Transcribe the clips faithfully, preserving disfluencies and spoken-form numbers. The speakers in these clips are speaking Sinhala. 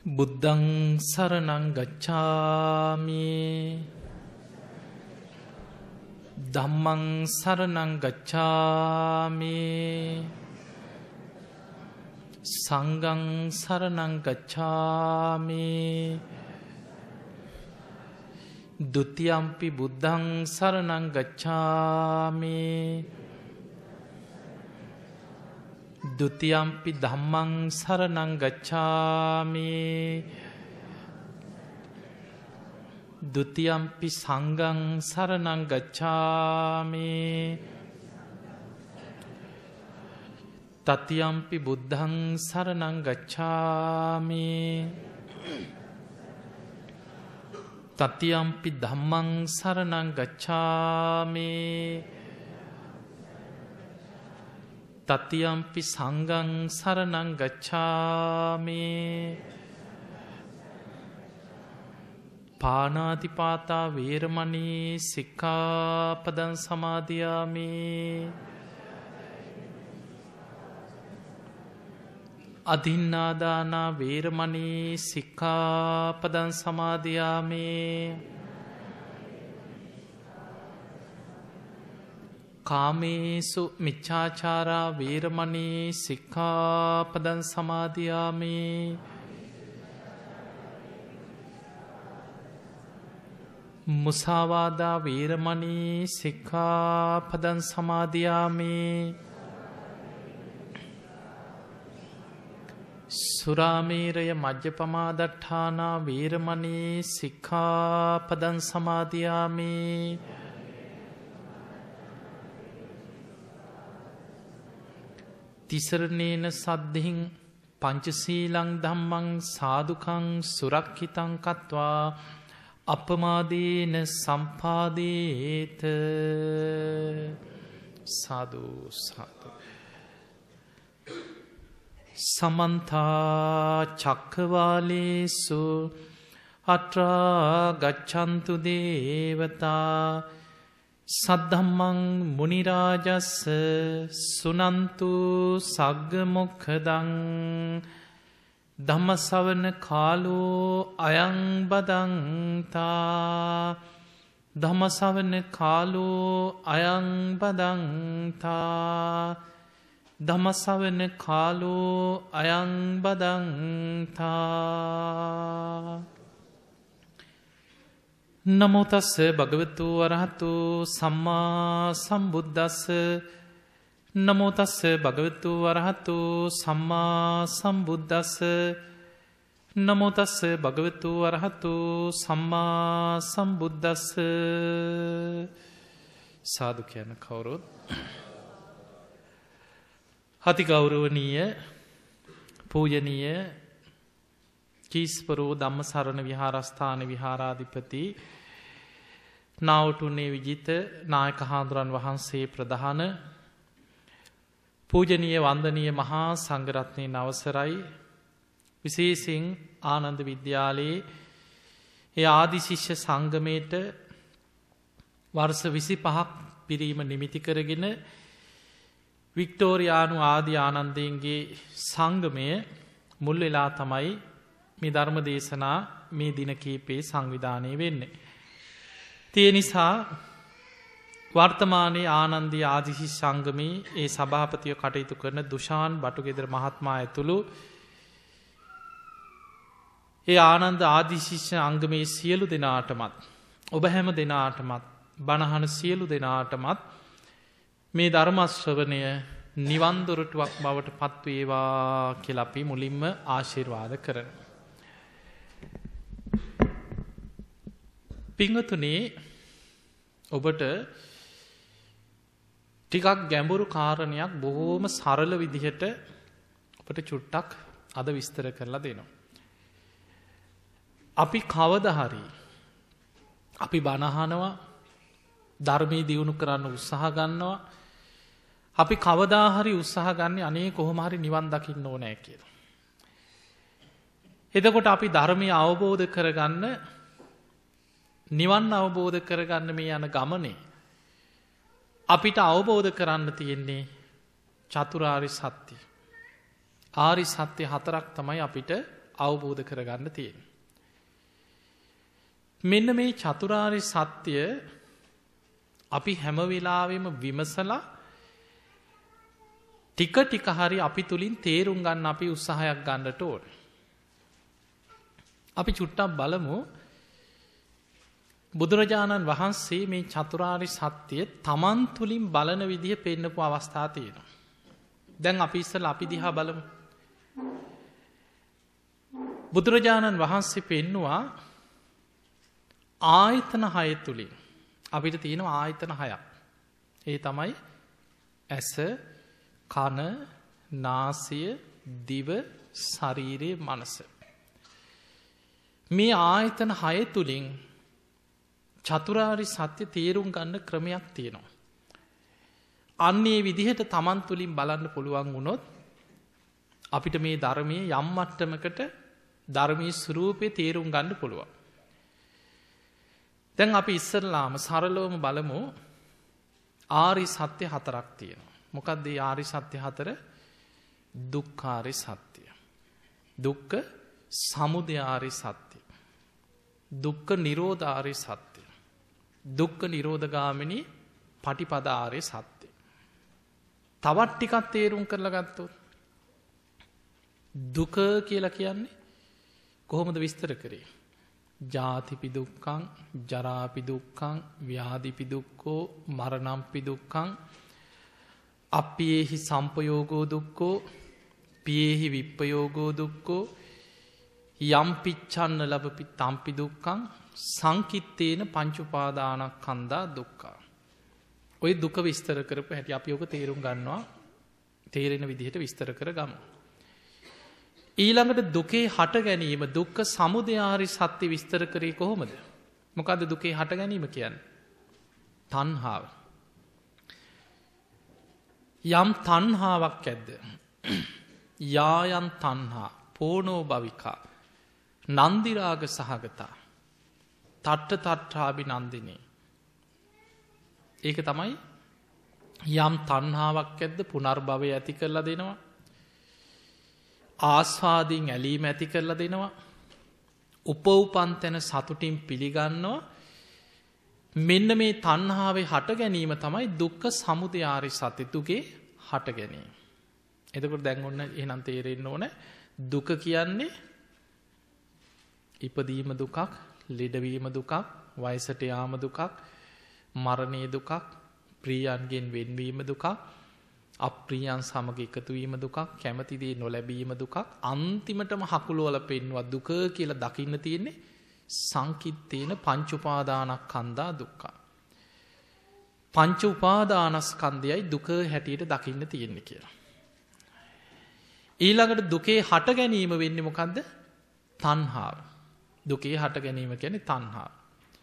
බුද්ධං සරණං ගච්ඡාමි ධම්මං සරණං ගච්ඡාමි සංඝං සරණං ගච්ඡාමි ဒုတိယံ පි බුද්ධං සරණං ගච්ඡාමි ဒုတိယံ පි ධම්මං සරණං ගච්ඡාමි ဒုတိယံ පි සංඝං සරණං ගච්ඡාමි တတိယံ පි බුද්ධං සරණං ගච්ඡාමි တတိယံ පි ධම්මං සරණං ගච්ඡාමි တတိယံ පි සංඝං සරණං ගච්ඡාමි ပါဏာတိပါตา වේරමණී සික්ඛාපදං සමාදියාමි อทินนาดานาเวรมณีสิกขาปดังสมาธิยามิกาเมสุมิจฉาชาราเวรมณีสิกขาปดังสมาธิยามิมุสาวาดาเวรมณีสิกขาปดังสมาธิยามิසුරාමේරය මජ්ජපමාදට්ඨානා වේරමණී සික්ඛාපදං සමාදියාමි තිසරණේන සද්ධින් පංචශීලං ධම්මං සාදුකං සුරක්ඛිතං කତ୍වා අපමාදීන සම්පාදේත සාදු සාදු සමන්තා චක්ඛවාලේසු අත්‍රා ගච්ඡන්තු දේවතා සද්ධම්මං මුනි රාජස්ස සුනන්තු සග්ග මොක්ඛදං ධම්ම ශ්‍රවණ කාලෝ අයං බදන්තා ධම්ම ශ්‍රවණ කාලෝ අයං බදන්තා ධම්ම ශ්‍රවණ කාලෝ අයං බදන්තා නමෝ තස්ස භගවතු වරහතු සම්මා සම්බුද්දස්ස නමෝ තස්ස භගවතු වරහතු සම්මා සම්බුද්දස්ස නමෝ තස්ස භගවතු වරහතු සම්මා සම්බුද්දස්ස සාදු කියන කවුරුත් අති ගෞරවනීය පූජනීය කීස්පරෝ ධම්මසරණ විහාරස්ථාන විහාරාධිපති නාවුටුනේ විජිත නායක හාමුදුරන් වහන්සේ ප්‍රධාන පූජනීය වන්දනීය මහා සංඝරත්නයේ අවසරයි විශේෂයෙන් ආනන්ද විද්‍යාලයේ ඒ ආදි ශිෂ්‍ය සංගමයට වර්ෂ විසිපහක් පිරීම නිමිති කරගෙන වික්ටෝරියානු ආදී ආනන්දයන්ගේ සංගමය මුල් වෙලා තමයි මේ ධර්ම දේශනා මේ දින කීපේ සංවිධානය වෙන්නේ. ඒ නිසා වර්තමානයේ ආනන්දී ආදිසි සංගමේ ඒ සභාපතිව කටයුතු කරන දුෂාන් බටුගෙදර මහත්මයා ඇතුළු ඒ ආනන්ද ආදිශිෂ්‍ය අංගමේ සියලු දෙනාටමත් ඔබ හැම දෙනාටමත් බණහන සියලු දෙනාටමත් මේ ධර්මශ්‍රවණය නිවන් දොරටුවක් බවට පත්වේවා කියලා අපි මුලින්ම ආශිර්වාද කරනවා. පින්වතුනි ඔබට ටිකක් ගැඹුරු කාරණයක් බොහෝම සරල විදිහට ඔබට චුට්ටක් අද විස්තර කරලා දෙනවා. අපි කවදා හරි අපි බණ අහනවා ධර්මයේ දියුණු කරන්න උත්සාහ ගන්නවා අපි කවදා හරි උත්සාහ ගන්න අනේ කොහොම හරි නිවන් දකින්න ඕනේ කියලා. එතකොට අපි ධර්මය අවබෝධ කරගන්න නිවන් අවබෝධ කරගන්න මේ යන ගමනේ අපිට අවබෝධ කරන්න තියෙන්නේ චතුරාර්ය සත්‍ය. ආරි සත්‍ය හතරක් තමයි අපිට අවබෝධ කරගන්න තියෙන. මෙන්න මේ චතුරාර්ය සත්‍ය අපි හැම වෙලාවෙම විමසලා ටික ටික හරි අපි තුලින් තේරුම් ගන්න අපි උත්සාහයක් ගන්නට ඕන. අපි චුට්ටක් බලමු බුදුරජාණන් වහන්සේ මේ චතුරාර්ය සත්‍ය තමන් තුලින් බලන විදිහ පෙන්නපු අවස්ථා තියෙනවා. දැන් අපි ඉස්සෙල්ලා අපි දිහා බලමු. බුදුරජාණන් වහන්සේ පෙන්නවා ආයතන හය තුලින් අපිට තියෙනවා ආයතන හයක්. ඒ තමයි ඇස, කන, නාසය, දිව, ශරීරය, මනස. මේ ආයතන හය තුලින් චතුරාර්ය සත්‍ය තේරුම් ගන්න ක්‍රමයක් තියෙනවා. අන්නේ විදිහට තමන් තුලින් බලන්න පුළුවන් වුණොත් අපිට මේ ධර්මයේ යම් මට්ටමකට ධර්මයේ ස්වરૂපේ තේරුම් ගන්න පුළුවන්. දැන් අපි ඉස්සරලාම සරලවම බලමු ආරි සත්‍ය හතරක් තියෙනවා. මොකක්ද මේ ආරි සත්‍ය හතර? දුක්ඛාරි සත්‍ය, දුක්ඛ සමුදය ආරි සත්‍ය, දුක්ඛ නිරෝධ ආරි සත්‍ය, දුක්ඛ නිරෝධගාමිනී පටිපද ආරි සත්‍ය. තවත් ටිකක් තේරුම් කරලා ගත්තොත් දුක කියලා කියන්නේ කොහොමද විස්තර කරේ? ජාතිපි දුක්ඛං, ජරාපි දුක්ඛං, ව්‍යාධිපි දුක්ඛෝ, මරණම්පි දුක්ඛං, අප්පියේහි සම්පයෝගෝ දුක්ඛෝ, පියේහි විප්පයෝගෝ දුක්ඛෝ, යම් පිච්ඡන්න ලබපි තම්පි දුක්ඛං, සංකිත්තේන පංච උපාදානස්කන්ධා දුක්ඛා. ඔය දුක විස්තර කරපු හැටි අපි ඔක තේරුම් ගන්නවා. තේරෙන විදිහට විස්තර කරගමු. ඊළඟට දුකේ හට ගැනීම දුක්ඛ සමුදය ආරි සත්‍ය විස්තර කරේ කොහොමද? මොකද්ද දුකේ හට ගැනීම කියන්නේ? තණ්හාව. යම් තණ්හාවක් ඇද්ද? යායන් තණ්හා, පෝනෝ භවිකා, නන්දි රාග සහගතා, තට්ඨ තට්ඨාබි නන්දිනේ. ඒක තමයි යම් තණ්හාවක් ඇද්ද පුනර්භවය ඇති කරලා දෙනවා. ආස්වාදීන් ඇලීම ඇති කරලා දෙනවා. උපව්පන් තැන සතුටින් පිළිගන්නවා. මෙන්න මේ තණ්හාවේ හට ගැනීම තමයි දුක්ඛ සමුදය ආරි සත්‍ය, දුකේ හට ගැනීම. එතකොට දැන් ඔන්න එහෙනම් තේරෙන්න ඕන දුක කියන්නේ ඉපදීම දුකක්, ලෙඩවීම දුකක්, වයසට යාම දුකක්, මරණයේ දුකක්, ප්‍රියයන්ගෙන් වෙන්වීම දුකක්, අප්‍රියයන් සමග එකතු වීම දුකක්, කැමති දේ නොලැබීම දුකක්, අන්තිමටම හකුලවල පෙන්නවා දුක කියලා දකින්න තියෙන්නේ සංකිත්තේන පංච උපාදානස්කන්ධා දුක්ඛා. පංච උපාදානස්කන්ධයයි දුක හැටියට දකින්න තියෙන්නේ කියලා. ඊළඟට දුකේ හට ගැනීම වෙන්නේ මොකද්ද? තණ්හාව. දුකේ හට ගැනීම කියන්නේ තණ්හාව.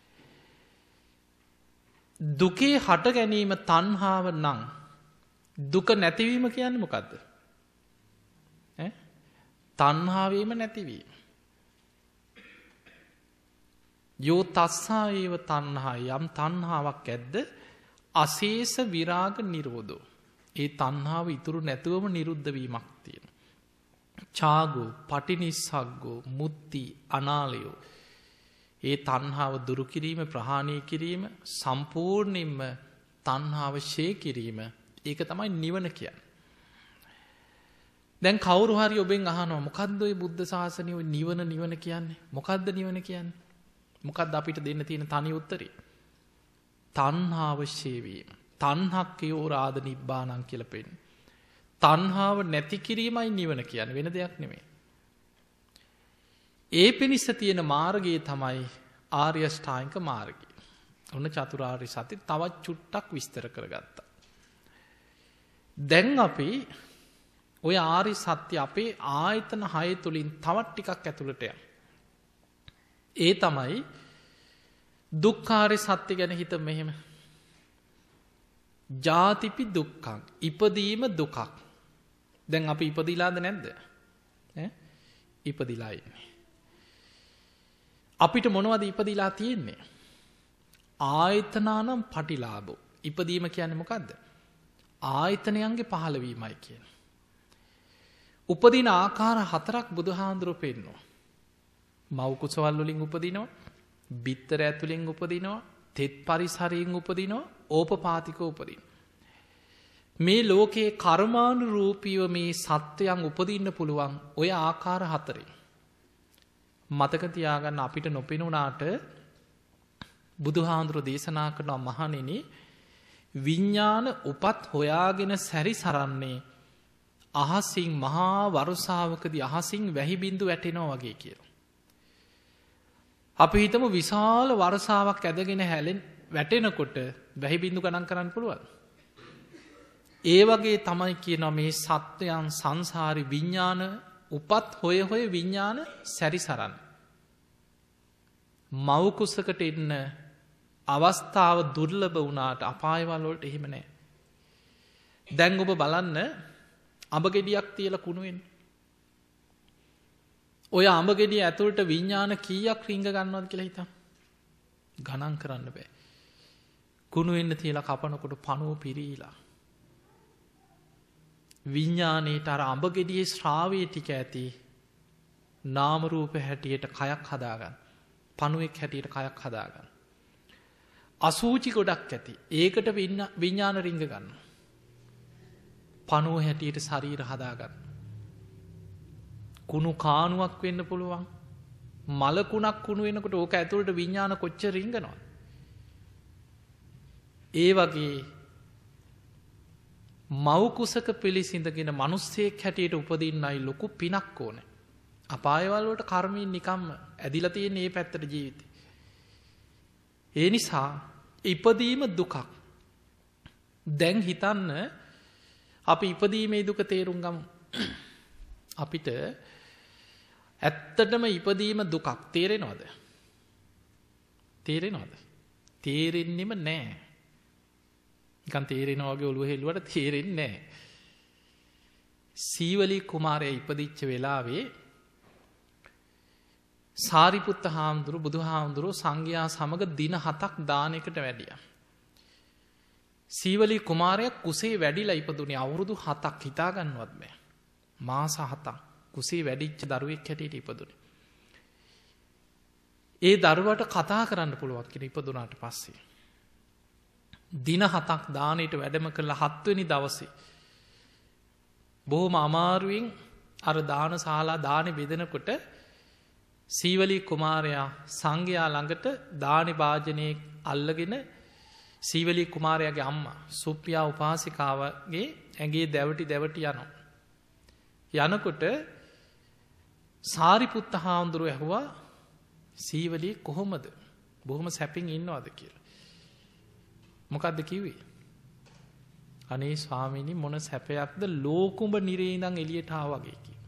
දුකේ හට ගැනීම තණ්හාව නම් දුක නැතිවීම කියන්නේ මොකද්ද? ඈ තණ්හාවේම නැතිවීම. යෝ තස්සා ඒව තණ්හා, යම් තණ්හාවක් ඇද්ද අශේෂ විරාග නිරෝධෝ. ඒ තණ්හාව ඉතුරු නැතුවම නිරුද්ධ වීමක් තියෙනවා. ඡාගෝ, පටිනිස්සග්ගෝ, මුත්ති, අනාලයෝ. ඒ තණ්හාව දුරු කිරීම, ප්‍රහාණය කිරීම, සම්පූර්ණයෙන්ම තණ්හාව ෂේ කිරීම, ඒක තමයි නිවන කියන්නේ. දැන් කවුරු හරි ඔබෙන් අහනවා මොකද්ද ඔය බුද්ධ ශාසනය ඔය නිවන නිවන කියන්නේ? මොකද්ද නිවන කියන්නේ? මොකද්ද අපිට දෙන්න තියෙන තනි උත්තරේ? තණ්හාව ෂේ වීම. තණ්හක්කයෝ රාද නිබ්බානං කියලා පෙන්නේ. තණ්හාව නැති කිරීමයි නිවන කියන්නේ, වෙන දෙයක් නෙමෙයි. ඒ පිණිස තියෙන මාර්ගය තමයි ආර්ය අෂ්ටාංගික මාර්ගය. ඔන්න චතුරාර්ය සත්‍ය තවත් චුට්ටක් විස්තර කරගත්තා. දැන් අපි ඔය ආරි සත්‍ය අපේ ආයතන හය තුලින් තවත් ටිකක් ඇතුළට යමු. ඒ තමයි දුක්ඛාරි සත්‍ය ගැන හිත මෙහෙම. ජාතිපි දුක්ඛං, ඉපදීම දුකක්. දැන් අපි ඉපදිලාද නැද්ද? ඈ ඉපදිලා ඉන්නේ. අපිට මොනවද ඉපදිලා තියෙන්නේ? ආයතනානම් පටිලාභෝ. ඉපදීම කියන්නේ මොකද්ද? ආයතනයන්ගේ පහළවීමයි කියන්නේ. උපදින ආකාර හතරක් බුදුහාඳුරෝ පෙන්නනවා. මව් කුසවල් වලින් උපදිනවා, බිත්තර ඇතුලෙන් උපදිනවා, තෙත් පරිසරයෙන් උපදිනවා, ඕපපාතිකව උපදිනවා. මේ ලෝකයේ කර්මානුරූපීව මේ සත්වයන් උපදින්න පුළුවන් ඔය ආකාර හතරේ. මතක තියාගන්න අපිට නොපෙනුනාට බුදුහාඳුර දේශනා කරන මහණෙනි විඥාන උපත් හොයාගෙන සැරිසරන්නේ අහසින් මහා වරුසාවකදී අහසින් වැහි බින්දු වැටෙනවා වගේ කියලා. අපි හිතමු විශාල වරුසාවක් ඇදගෙන හැලෙන් වැටෙනකොට වැහි බින්දු ගණන් කරන්න පුළුවන්. ඒ වගේ තමයි කියනවා මේ සත්වයන් සංසාරි විඥාන උපත් හොය හොය විඥාන සැරිසරන්න. මව් කුසකට එන්න අවස්ථාව දුර්ලභ වුණාට අපායවල වලට එහෙම නැහැ. දැන් ඔබ බලන්න අඹ ගෙඩියක් තියලා කුණු වෙන්න. ඔය අඹ ගෙඩිය ඇතුළට විඥාන කීයක් රිංග ගන්නවද කියලා හිතන්න. ගණන් කරන්න බෑ. කුණු වෙන්න තියලා කපනකොට පණුව පිරීලා. විඥානයට අර අඹ ගෙඩියේ ශ්‍රාවය ටික ඇති නාම රූප හැටියට කයක් හදාගන්න. පණුවෙක් හැටියට කයක් හදාගන්න. අසූචි ගොඩක් ඇති. ඒකට විඥාන රිංග ගන්න. පණුව හැටියට ශරීර හදාගන්න. කුණු කානුවක් වෙන්න පුළුවන්. මලකුණක් කුණු වෙනකොට ඕක ඇතුළට විඥාන කොච්චර රිංගනවද? ඒ වගේ මව් කුසක පිළිසිඳගෙන මිනිස්සෙක් හැටියට උපදින්නයි ලොකු පිනක් ඕනේ. අපායවල වලට කර්මයෙන් නිකම්ම ඇදිලා තියෙන මේ පැත්තට ජීවිතේ. ඒ නිසා ඉපදීම දුකක්. දැන් හිතන්න අපි ඉපදීමේ දුක තේරුම් ගමු. අපිට ඇත්තටම ඉපදීම දුකක් තේරෙනවද? තේරෙනවද? තේරෙන්නෙම නැහැ. නිකන් තේරෙනවා වගේ ඔළුව හෙළුවට තේරෙන්නේ නැහැ. සීවලී කුමාරයා ඉපදිච්ච වෙලාවේ සාරිපුත්ත හාමුදුරු බුදුහාමුදුරු සංඝයා සමග දින හතක් දානයකට වැඩියා. සීවලී කුමාරයා කුසේ වැඩිලා ඉපදුනේ අවුරුදු හතක් හිතා ගන්නවත් බෑ. මාස හතක් කුසේ වැඩිච්ච දරුවෙක් හැටියට ඉපදුනේ. ඒ දරුවට කතා කරන්න පුළුවන් කියන ඉපදුනාට පස්සේ දින හතක් දානෙට වැඩම කළ හත්වෙනි දවසේ බොහොම අමාරුවෙන් අර දානශාලා දානෙ බෙදනකොට සීවලී කුමාරයා සංඝයා ළඟට දානි භාජනයේ අල්ලගෙන සීවලී කුමාරයාගේ අම්මා සුප්පියා උපාසිකාවගේ ඇඟේ දැවටි දැවටි යනවා. යනකොට සාරිපුත්ත හාමුදුරුවෝ ඇහුවා සීවලී කොහොමද? බොහොම සැපින් ඉන්නවද කියලා. මොකද්ද කිව්වේ? අනේ ස්වාමීනි මොන සැපයක්ද ලෝකුඹ නිරේ ඉඳන් එළියට ආවා වගේ කිව්වා.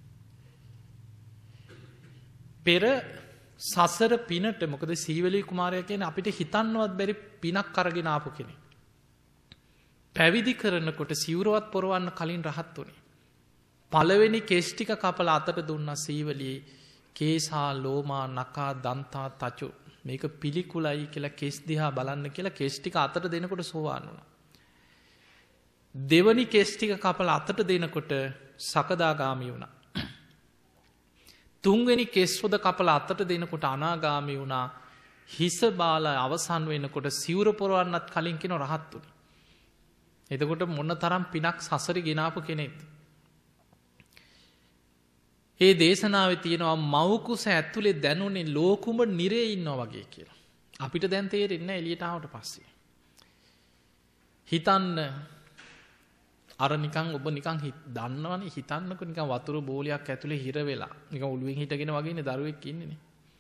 පෙර සසර පිනට මොකද සීවලී කුමාරයා කියන්නේ අපිට හිතන්නවත් බැරි පිනක් අරගෙන ආපු කෙනෙක්. පැවිදි කරනකොට සිවුරවත් පොරවන්න කලින් රහත් උනේ. පළවෙනි කෙස් ටික කපලා අතට දුන්නා සීවලී කේසා ලෝමා නකා දන්තා තචු මේක පිළිකුලයි කියලා කෙස් දිහා බලන්න කියලා කෙස් ටික අතට දෙනකොට සෝවාන් වුණා. දෙවනි කෙස් ටික කපලා අතට දෙනකොට සකදාගාමී වුණා. තුන්වෙනි කෙස් රොද කපලා අතට දෙනකොට අනාගාමී වුණා. හිස බාල අවසන් වෙනකොට සිවුර පොරවන්නත් කලින් කියන රහත් උනේ. එතකොට මොන තරම් පිනක් සසරි ගෙනාපු කෙනෙක්ද? ඒ දේශනාවේ තියෙනවා මව් කුස ඇතුලේ දැනුනේ ලෝකුඹ නිරේ ඉන්නවා වගේ කියලා. අපිට දැන් තේරෙන්නේ නැහැ එළියට ආවට පස්සේ. හිතන්න අර නිකන් ඔබ නිකන් දන්නවනේ හිතන්නකො නිකන් වතුර බෝලයක් ඇතුලේ හිර වෙලා නිකන් ඔළුවෙන් හිටගෙන වගේනේ දරුවෙක් ඉන්නේනේ.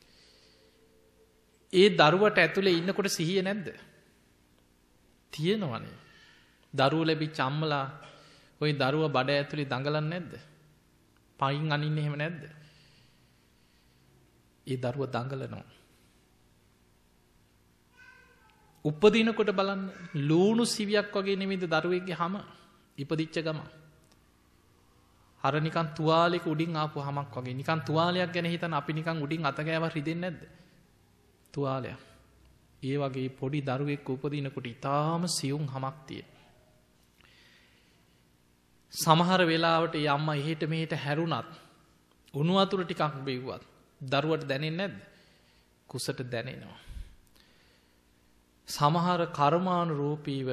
ඒ දරුවට ඇතුලේ ඉන්නකොට සිහිය නැද්ද? තියෙනවනේ. දරුවෝ ලැබිච්ච අම්මලා ওই දරුවා බඩ ඇතුලේ දඟලන්නේ නැද්ද? පයින් අනින්නේ එහෙම නැද්ද? ඒ දරුවා දඟලනවා. උපදිනකොට බලන්න ලූණු සිවියක් වගේ නෙමෙයිද දරුවෙක්ගේ හැම ඉපදිච්ච ගම. අර නිකන් තුවාලයක උඩින් ආපු හැමක් වගේ. නිකන් තුවාලයක් ගැන හිතන අපි නිකන් උඩින් අත ගෑවක් රිදෙන්නේ නැද්ද? තුවාලයක්. ඒ වගේ පොඩි දරුවෙක් උපදිනකොට ඊටාම සියුම් හැමක් තියෙන. සමහර වෙලාවට ඒ අම්මා එහෙට මෙහෙට හැරුණත් උණු වතුර ටිකක් බෙව්වත් දරුවට දැනෙන්නේ නැද්ද? කුසට දැනෙනවා. සමහර කර්මානුරූපීව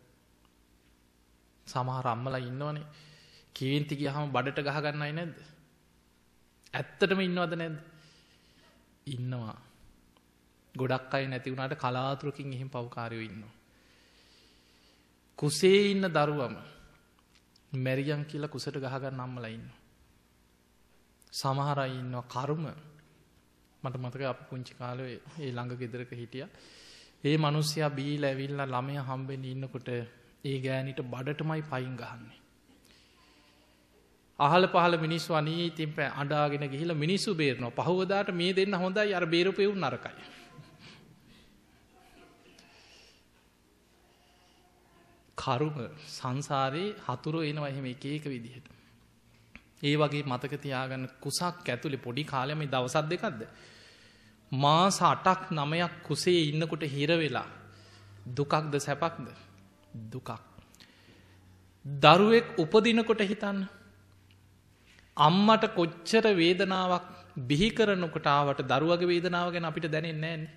සමහර අම්මලා ඉන්නවනේ කේන්ති ගියාම බඩට ගහ ගන්නයි නැද්ද? ඇත්තටම ඉන්නවද නැද්ද? ඉන්නවා. ගොඩක් අය නැති වුණාට කලාතුරකින් එහෙම පව්කාරයෝ ඉන්නවා. කුසේ ඉන්න දරුවම මැරියන් කියලා කුසට ගහ ගන්න අම්මලා ඉන්නවා. සමහර අය ඉන්නවා කර්ම. මට මතකයි අපි පුංචි කාලේ ඒ ළඟ ගෙදරක හිටියා. ඒ මිනිස්සයා බීලා ඇවිල්ලා ළමයා හම්බෙන්න ඉන්නකොට ඒ ගෑණිට බඩටමයි පයින් ගහන්නේ. අහල පහල මිනිස්සු අනීතින් අඬාගෙන ගිහිල්ලා මිනිස්සු බේරනවා. පහවදාට මේ දෙන්න හොඳයි අර බේරපෙව් නරකයි. කර්ම සංසාරේ හතුරු එනවා එහෙම එක එක විදිහට. ඒ වගේ මතක තියාගන්න කුසක් ඇතුලේ පොඩි කාලේ මේ දවස් දෙකක්ද මාස අටක් නවයක් කුසේ ඉන්නකොට හිර වෙලා දුකක්ද සැපක්ද? දුකක්. දරුවෙක් උපදිනකොට හිතන්න අම්මට කොච්චර වේදනාවක් බිහි කරනකොට ආවට දරුවගේ වේදනාව ගැන අපිට දැනෙන්නේ නැන්නේ.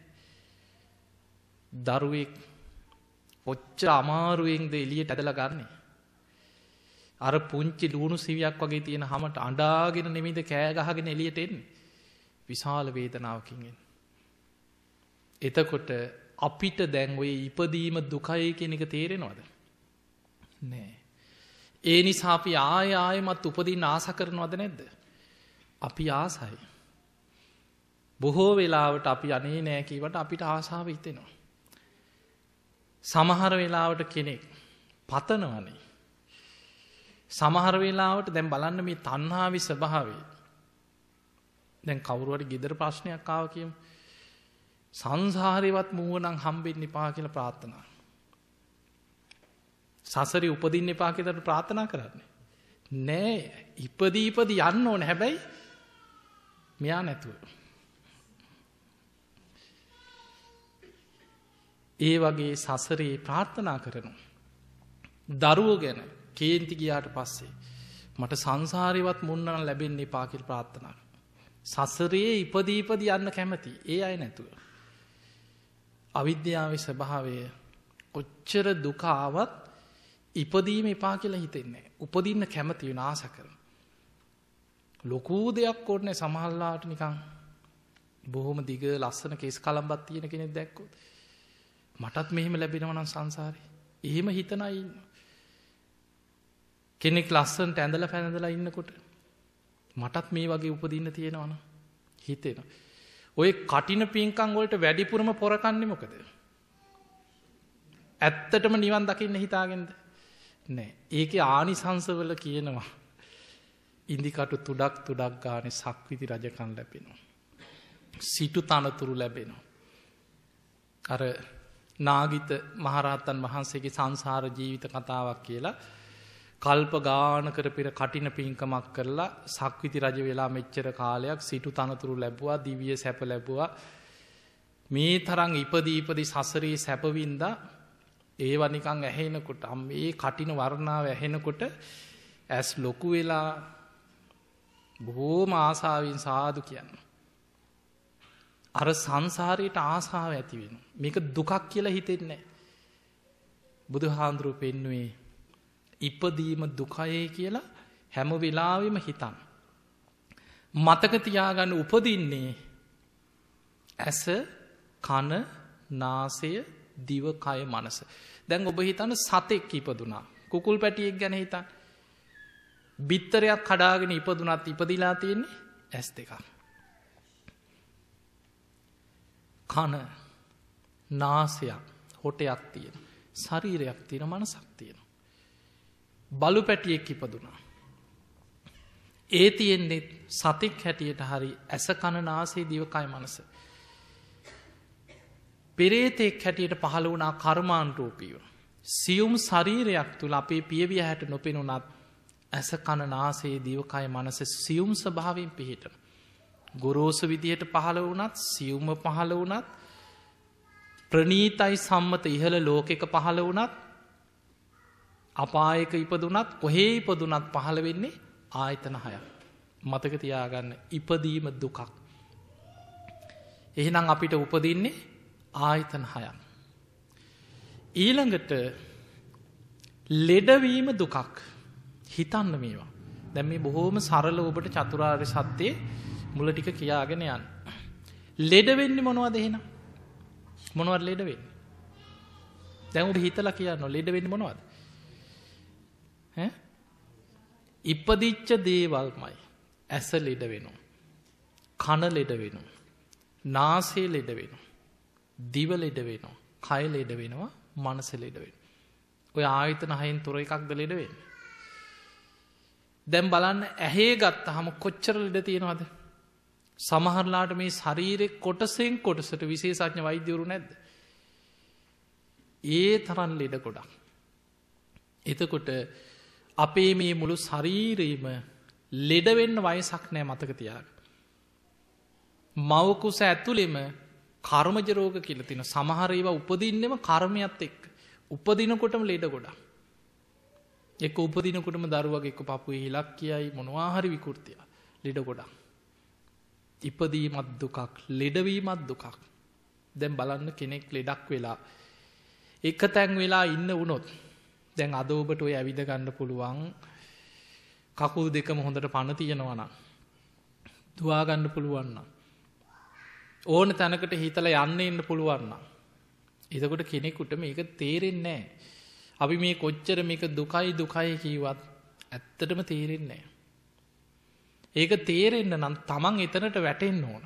දරුවෙක් කොච්චර අමාරුවෙන්ද එළියට ඇදලා ගන්නෙ. අර පුංචි ලුණු සිවියක් වගේ තියෙන හැමට අඬාගෙන නෙමෙයිද කෑ ගහගෙන එළියට එන්නේ. විශාල වේදනාවකින් එන්නේ. එතකොට අපිට දැන් ඔය ඉපදීම දුකයි කියන එක තේරෙනවද? නෑ. ඒ නිසා අපි ආය ආයමත් උපදින්න ආස කරනවද නැද්ද? අපි ආසයි. බොහෝ වෙලාවට අපි අනේ නෑ කීවට අපිට ආසාව හිතෙනවා. සමහර වෙලාවට කෙනෙක් පතනවනේ. සමහර වෙලාවට දැන් බලන්න මේ තණ්හාවේ ස්වභාවය. දැන් කවුරු හරි ගෙදර ප්‍රශ්නයක් ආව කියමු. සංසාරේවත් මූව නම් හම්බෙන්න එපා කියලා ප්‍රාර්ථනා. සසරේ උපදින්න එපා කියලා ප්‍රාර්ථනා කරන්නේ. නෑ ඉපදී ඉපදී යන්න ඕන හැබැයි මෙයා නැතුව. ඒ වගේ සසරේ ප්‍රාර්ථනා කරනවා. දරුවෝ ගැන කේන්ති ගියාට පස්සේ මට සංසාරේවත් මුන්න නම් ලැබෙන්න එපා කියලා ප්‍රාර්ථනා කරනවා. සසරේ ඉපදී ඉපදී යන්න කැමති. ඒ අය නැතුව. අවිද්‍යාවේ ස්වභාවය කොච්චර දුක ආවත් ඉපදීම එපා කියලා හිතෙන්නේ නැහැ. උපදින්න කැමති වෙන ආස කරන. ලොකු දෙයක් ඕනේ සමහරලාට නිකන් බොහොම දිග ලස්සන කේස් කලම්බක් තියෙන කෙනෙක් දැක්කොත් මටත් මෙහෙම ලැබෙනවා නම් සංසාරේ. එහෙම හිතන අය ඉන්නවා. කෙනෙක් ලස්සනට ඇඳලා පැනඳලා ඉන්නකොට මටත් මේ වගේ උපදින්න තියෙනවා නම් හිතෙනවා. ඔය කටින පින්කම් වලට වැඩිපුරම පොරකන්නේ මොකද? ඇත්තටම නිවන් දකින්න හිතාගෙනද? නෑ. ඒකේ ආනිසංසවල කියනවා ඉන්දිකටු තුඩක් තුඩක් ගානේ සක්විති රජකම් ලැබෙනවා. සිටු තනතුරු ලැබෙනවා. අර නාගිත මහරහතන් වහන්සේගේ සංසාර ජීවිත කතාවක් කියලා කල්ප ගානකර පෙර කටින පින්කමක් කරලා සක්විති රජ වෙලා මෙච්චර කාලයක් සිටු තනතුරු ලැබුවා, දිව්‍ය සැප ලැබුවා. මේ තරම් ඉපදී ඉපදී සසරේ සැපවින්දා ඒව නිකන් ඇහෙනකොට මේ කටින වර්ණාව ඇහෙනකොට ඇස් ලොකු වෙලා බොහෝම ආසාවෙන් සාදු කියනවා. අර සංසාරයට ආසාව ඇති වෙනවා. මේක දුකක් කියලා හිතෙන්නේ නැහැ. බුදුහාඳුරු පෙන්වුවේ ඉපදීම දුකයි කියලා හැම වෙලාවෙම හිතන්න. මතක තියාගන්න උපදින්නේ ඇස, කන, නාසය, දිව, කය, මනස. දැන් ඔබ හිතන්න සතෙක් ඉපදුනා. කුකුල් පැටියෙක් ගැන හිතන්න. බිත්තරයක් කඩාගෙන ඉපදුනත් ඉපදිලා තියෙන්නේ ඇස් දෙකක්. කන, නාසයක්, හොටයක් තියෙන. ශරීරයක් තියෙන, මනසක් තියෙන. බලු පැටියෙක් ඉපදුනා. ඒ තියෙන්නේ සතෙක් හැටියට හරි ඇස, කන, නාසය, දිව, කය, මනස. පෙරේතෙක් හැටියට පහළ වුණා කර්මානුරූපීව. සියුම් ශරීරයක් තුල අපේ පියවිය හැට නොපෙනුනත් ඇස, කන, නාසය, දිව, කය, මනස සියුම් ස්වභාවයෙන් පිහිටන. ගොරෝසු විදියට පහළ වුණත්, සියුම්ව පහළ වුණත්, ප්‍රණීතයි සම්මත ඉහළ ලෝකෙක පහළ වුණත්, අපායක ඉපදුනත්, කොහේ ඉපදුනත් පහළ වෙන්නේ ආයතන හයක්. මතක තියාගන්න ඉපදීම දුකක්. එහෙනම් අපිට උපදින්නේ ආයතන හයක්. ඊළඟට ලෙඩවීම දුකක්. හිතන්න මේවා. දැන් මේ බොහෝම සරල ඔබට චතුරාර්ය සත්‍යයේ මුල ටික කියාගෙන යන්න. ලෙඩ වෙන්නේ මොනවද එහෙනම්? මොනවද ලෙඩ වෙන්නේ? දැන් ඔබ හිතලා කියන්න ලෙඩ වෙන්නේ මොනවද? ඈ? ඉපදිච්ච දේවල්මයි. ඇස ලෙඩ වෙනවා. කන ලෙඩ වෙනවා. නාසය ලෙඩ වෙනවා. දිව ලෙඩ වෙනවා. කය ලෙඩ වෙනවා. මනස ලෙඩ වෙනවා. ඔය ආයතන හයෙන් තොර එකක්ද ලෙඩ වෙන්නේ? දැන් බලන්න ඇහි ගත්තාම කොච්චර ලෙඩ තියෙනවද? සමහරලාට මේ ශරීරේ කොටසෙන් කොටසට විශේෂඥ වෛද්‍යවරු නැද්ද? ඒ තරම් ලෙඩ ගොඩක්. එතකොට අපේ මේ මුළු ශරීරෙම ලෙඩ වෙන්න වයසක් නැහැ මතක තියාගන්න. මව කුස ඇතුළෙම කර්මජ රෝග කියලා තියෙන සමහර ඒවා උපදින්නෙම කර්මයක් එක්ක. උපදිනකොටම ලෙඩ ගොඩක්. එක්ක උපදිනකොටම දරුවගේ එක්ක පපුවේ හිලක් කියයි මොනවා හරි විකෘතිය. ලෙඩ ගොඩක්. ඉපදීමත් දුකක්, ලෙඩවීමත් දුකක්. දැන් බලන්න කෙනෙක් ලෙඩක් වෙලා එක තැන් වෙලා ඉන්න වුණොත් දැන් අද ඔබට ඔය ඇවිද ගන්න පුළුවන් කකුල් දෙකම හොඳට පණ තියෙනවා නම් දුවා ගන්න පුළුවන් නම් ඕන තැනකට හිතලා යන්න එන්න පුළුවන් නම් එතකොට කෙනෙකුට මේක තේරෙන්නේ නැහැ. අපි මේ කොච්චර මේක දුකයි දුකයි කිව්වත් ඇත්තටම තේරෙන්නේ නැහැ. ඒක තේරෙන්න නම් තමන් එතනට වැටෙන්න ඕන.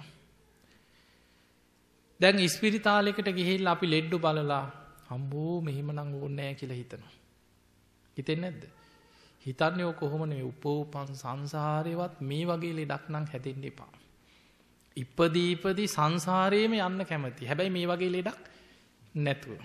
දැන් ඉස්පිරිතාලයකට ගිහිල්ලා අපි ලෙඩ්ඩු බලලා අම්බෝ මෙහෙමනම් ඕනේ නැහැ කියලා හිතනවා. හිතෙන්නේ නැද්ද? හිතන්නේ ඔය කොහොම නෙවෙයි උපෝපන් සංසාරේවත් මේ වගේ ලෙඩක් නම් හැදෙන්න එපා. ඉපදී ඉපදී සංසාරේම යන්න කැමති. හැබැයි මේ වගේ ලෙඩක් නැතුව.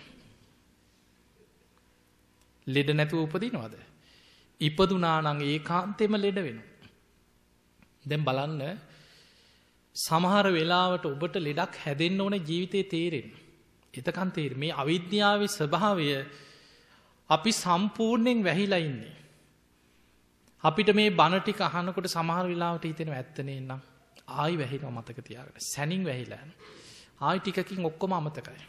ලෙඩ නැතුව උපදිනවද? ඉපදුනා නම් ඒකාන්තෙම ලෙඩ වෙනවා. දැන් බලන්න සමහර වෙලාවට ඔබට ලෙඩක් හැදෙන්න ඕන ජීවිතේ තේරෙන්න. එතකන් තේරෙන්නේ මේ අවිද්‍යාවේ ස්වභාවය අපි සම්පූර්ණයෙන් වැහිලා ඉන්නේ. අපිට මේ බණ ටික අහනකොට සමහර වෙලාවට හිතෙනවා ඇත්ත නේනම් ආයි වැහිනවා මතක තියාගන්න. සැනින් වැහිලා යනවා. ආයි ටිකකින් ඔක්කොම අමතකයි.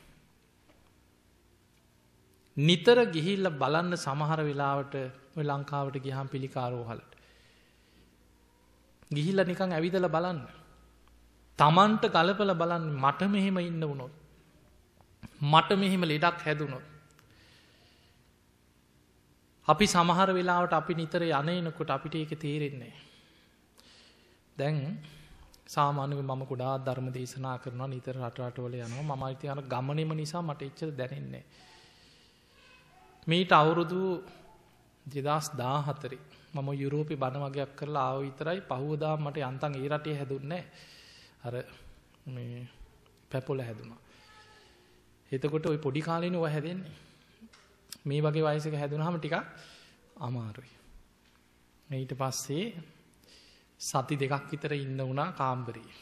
නිතර ගිහිල්ලා බලන්න සමහර වෙලාවට ඔය ලංකාවට ගියාම පිළිකාරෝහලට. ගිහිල්ලා නිකන් ඇවිදලා බලන්න. Tamanට ගලපලා බලන්න මට මෙහෙම ඉන්න වුණොත් මට මෙහෙම ලෙඩක් හැදුනොත් අපි සමහර වෙලාවට අපි නිතර යන්නේනකොට අපිට ඒක තේරෙන්නේ දැන් සාමාන්‍යයෙන් මම ගොඩාක් ධර්ම දේශනා කරනවා නිතර රට රටවල යනවා මම ඉතින් අර ගමනේම නිසා මට එච්චර දැනෙන්නේ මේට අවුරුදු දෙදහස් දාහතරේ මම යුරෝපේ බණ වගේක් කරලා ආව විතරයි පහුවදා මට යන්තම් ඒ රටේ හැදුන්නේ අර මේ පැපොල හැදුනා. එතකොට ওই පොඩි කාලේනේ ඔය හැදෙන්නේ. මේ වගේ වයසක හැදුනහම ටිකක් අමාරුයි. ඊට පස්සේ සති දෙකක් විතර ඉන්න වුණා කාම්බරේ.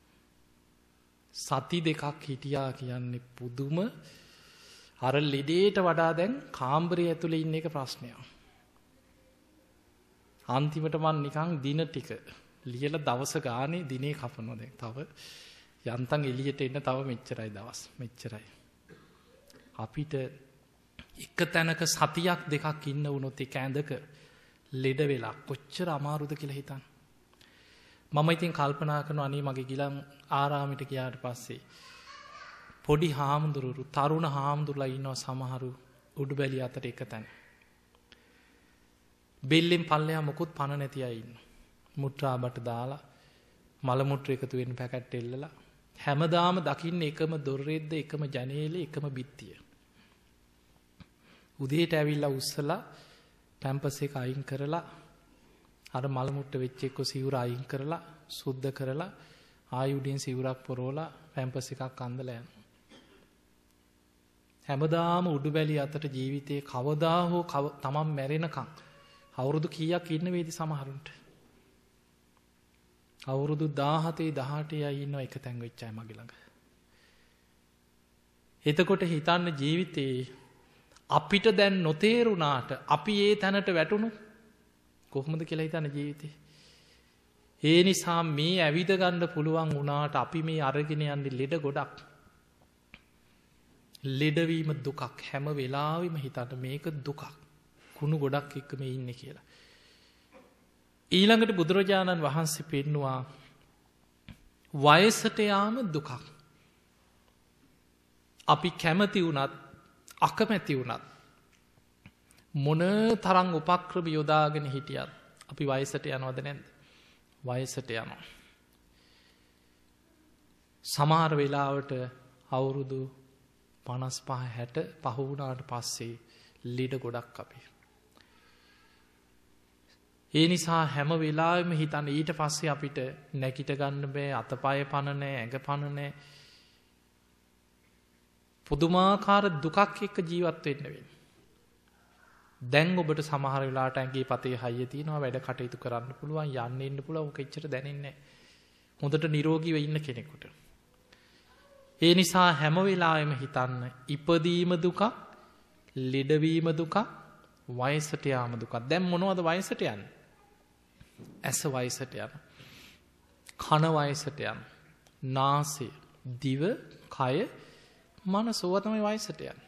සති දෙකක් හිටියා කියන්නේ පුදුම අර ලෙඩේට වඩා දැන් කාම්බරේ ඇතුලේ ඉන්න එක ප්‍රශ්නයක්. අන්තිමට මම නිකන් දින ටික ලියලා දවස ගානේ දිනේ කපනවා දැන්. තව යන්තම් එළියට එන්න තව මෙච්චරයි දවස්. මෙච්චරයි. අපිට එක තැනක සතියක් දෙකක් ඉන්න වුණොත් එක ඇඳක ලෙඩ වෙලා කොච්චර අමාරුද කියලා හිතන්න. මම ඉතින් කල්පනා කරනවා අනේ මගේ ගිලන් ආරාමයට ගියාට පස්සේ පොඩි හාමුදුරුවෝ තරුණ හාමුදුරුලා ඉන්නවා සමහරු උඩුබැලිය අතර එක තැන. බෙල්ලෙන් පල්ලෙහා මොකුත් පණ නැති අය ඉන්නවා. මුත්‍රා බට දාලා මල මුත්‍ර එකතු වෙන පැකට් එල්ලලා හැමදාම දකින්න එකම දොරෙද්ද එකම ජනේලේ එකම බිත්තිය. උදේට ඇවිල්ලා උස්සලා පැම්පස් එක අයින් කරලා අර මල මුට්ට වෙච්ච එක්ක සිවුර අයින් කරලා සුද්ධ කරලා ආයි උඩින් සිවුරක් පොරවලා පැම්පස් එකක් අඳලා යනවා. හැමදාම උඩුබැලිය අතට ජීවිතේ කවදා හෝ තමන් මැරෙනකම් අවුරුදු කීයක් ඉන්න වේද සමහරුන්ට? අවුරුදු දාහතේ දහඅටේ අය ඉන්නවා එක තැන් වෙච්ච අය මගේ ළඟ. එතකොට හිතන්න ජීවිතේ අපිට දැන් නොතේරුණාට අපි ඒ තැනට වැටුණොත් කොහොමද කියලා හිතන්න ජීවිතේ. ඒ නිසා මේ ඇවිද ගන්න පුළුවන් වුණාට අපි මේ අරගෙන යන්නේ ලෙඩ ගොඩක්. ලෙඩවීම දුකක්. හැම වෙලාවෙම හිතන්න මේක දුකක්. කුණු ගොඩක් එක්ක මේ ඉන්නේ කියලා. ඊළඟට බුදුරජාණන් වහන්සේ පෙන්නවා වයසට යාම දුකක්. අපි කැමති වුණත් අකමැති වුණත් මොන තරම් උපක්‍රම යොදාගෙන හිටියත් අපි වයසට යනවද නැද්ද? වයසට යනවා. සමහර වෙලාවට අවුරුදු පනස් පහ හැට පහ වුණාට පස්සේ ලෙඩ ගොඩක් අපි. ඒ නිසා හැම වෙලාවෙම හිතන්න ඊට පස්සේ අපිට නැගිට ගන්න බෑ, අතපය පන නෑ, ඇඟ පන නෑ. පුදුමාකාර දුකක් එක්ක ජීවත් වෙන්න වෙන්නේ. දැන් ඔබට සමහර වෙලාවට ඇඟේ පතේ හයිය තියෙනවා, වැඩ කටයුතු කරන්න පුළුවන්, යන්න ඉන්න පුළුවන්, ඔක එච්චර දැනෙන්නේ නැහැ. හොඳට නිරෝගීව ඉන්න කෙනෙකුට. ඒ නිසා හැම වෙලාවෙම හිතන්න ඉපදීම දුකක්, ලෙඩවීම දුකක්, වයසට යාම දුකක්. දැන් මොනවද වයසට යන්නේ? ඇස වයසට යන, කන වයසට යන, නාසය, දිව, කය, මනස, ඕවා තමයි වයසට යන්නේ.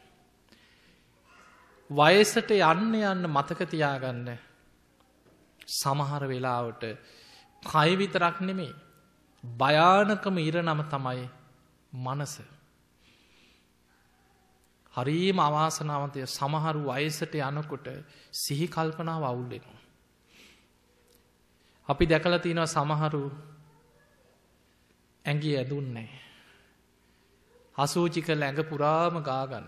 වයසට යන්න යන්න මතක තියාගන්න සමහර වෙලාවට කය විතරක් නෙමෙයි භයානකම ඉරණම තමයි මනස. හරිම අවාසනාවන්තය සමහරු වයසට යනකොට සිහි කල්පනාව අවුල් වෙනවා. අපි දැකලා තියෙනවා සමහරු ඇඟේ ඇදුන්නේ නැහැ. අසූචි කළ ඇඟ පුරාම ගා ගන්න.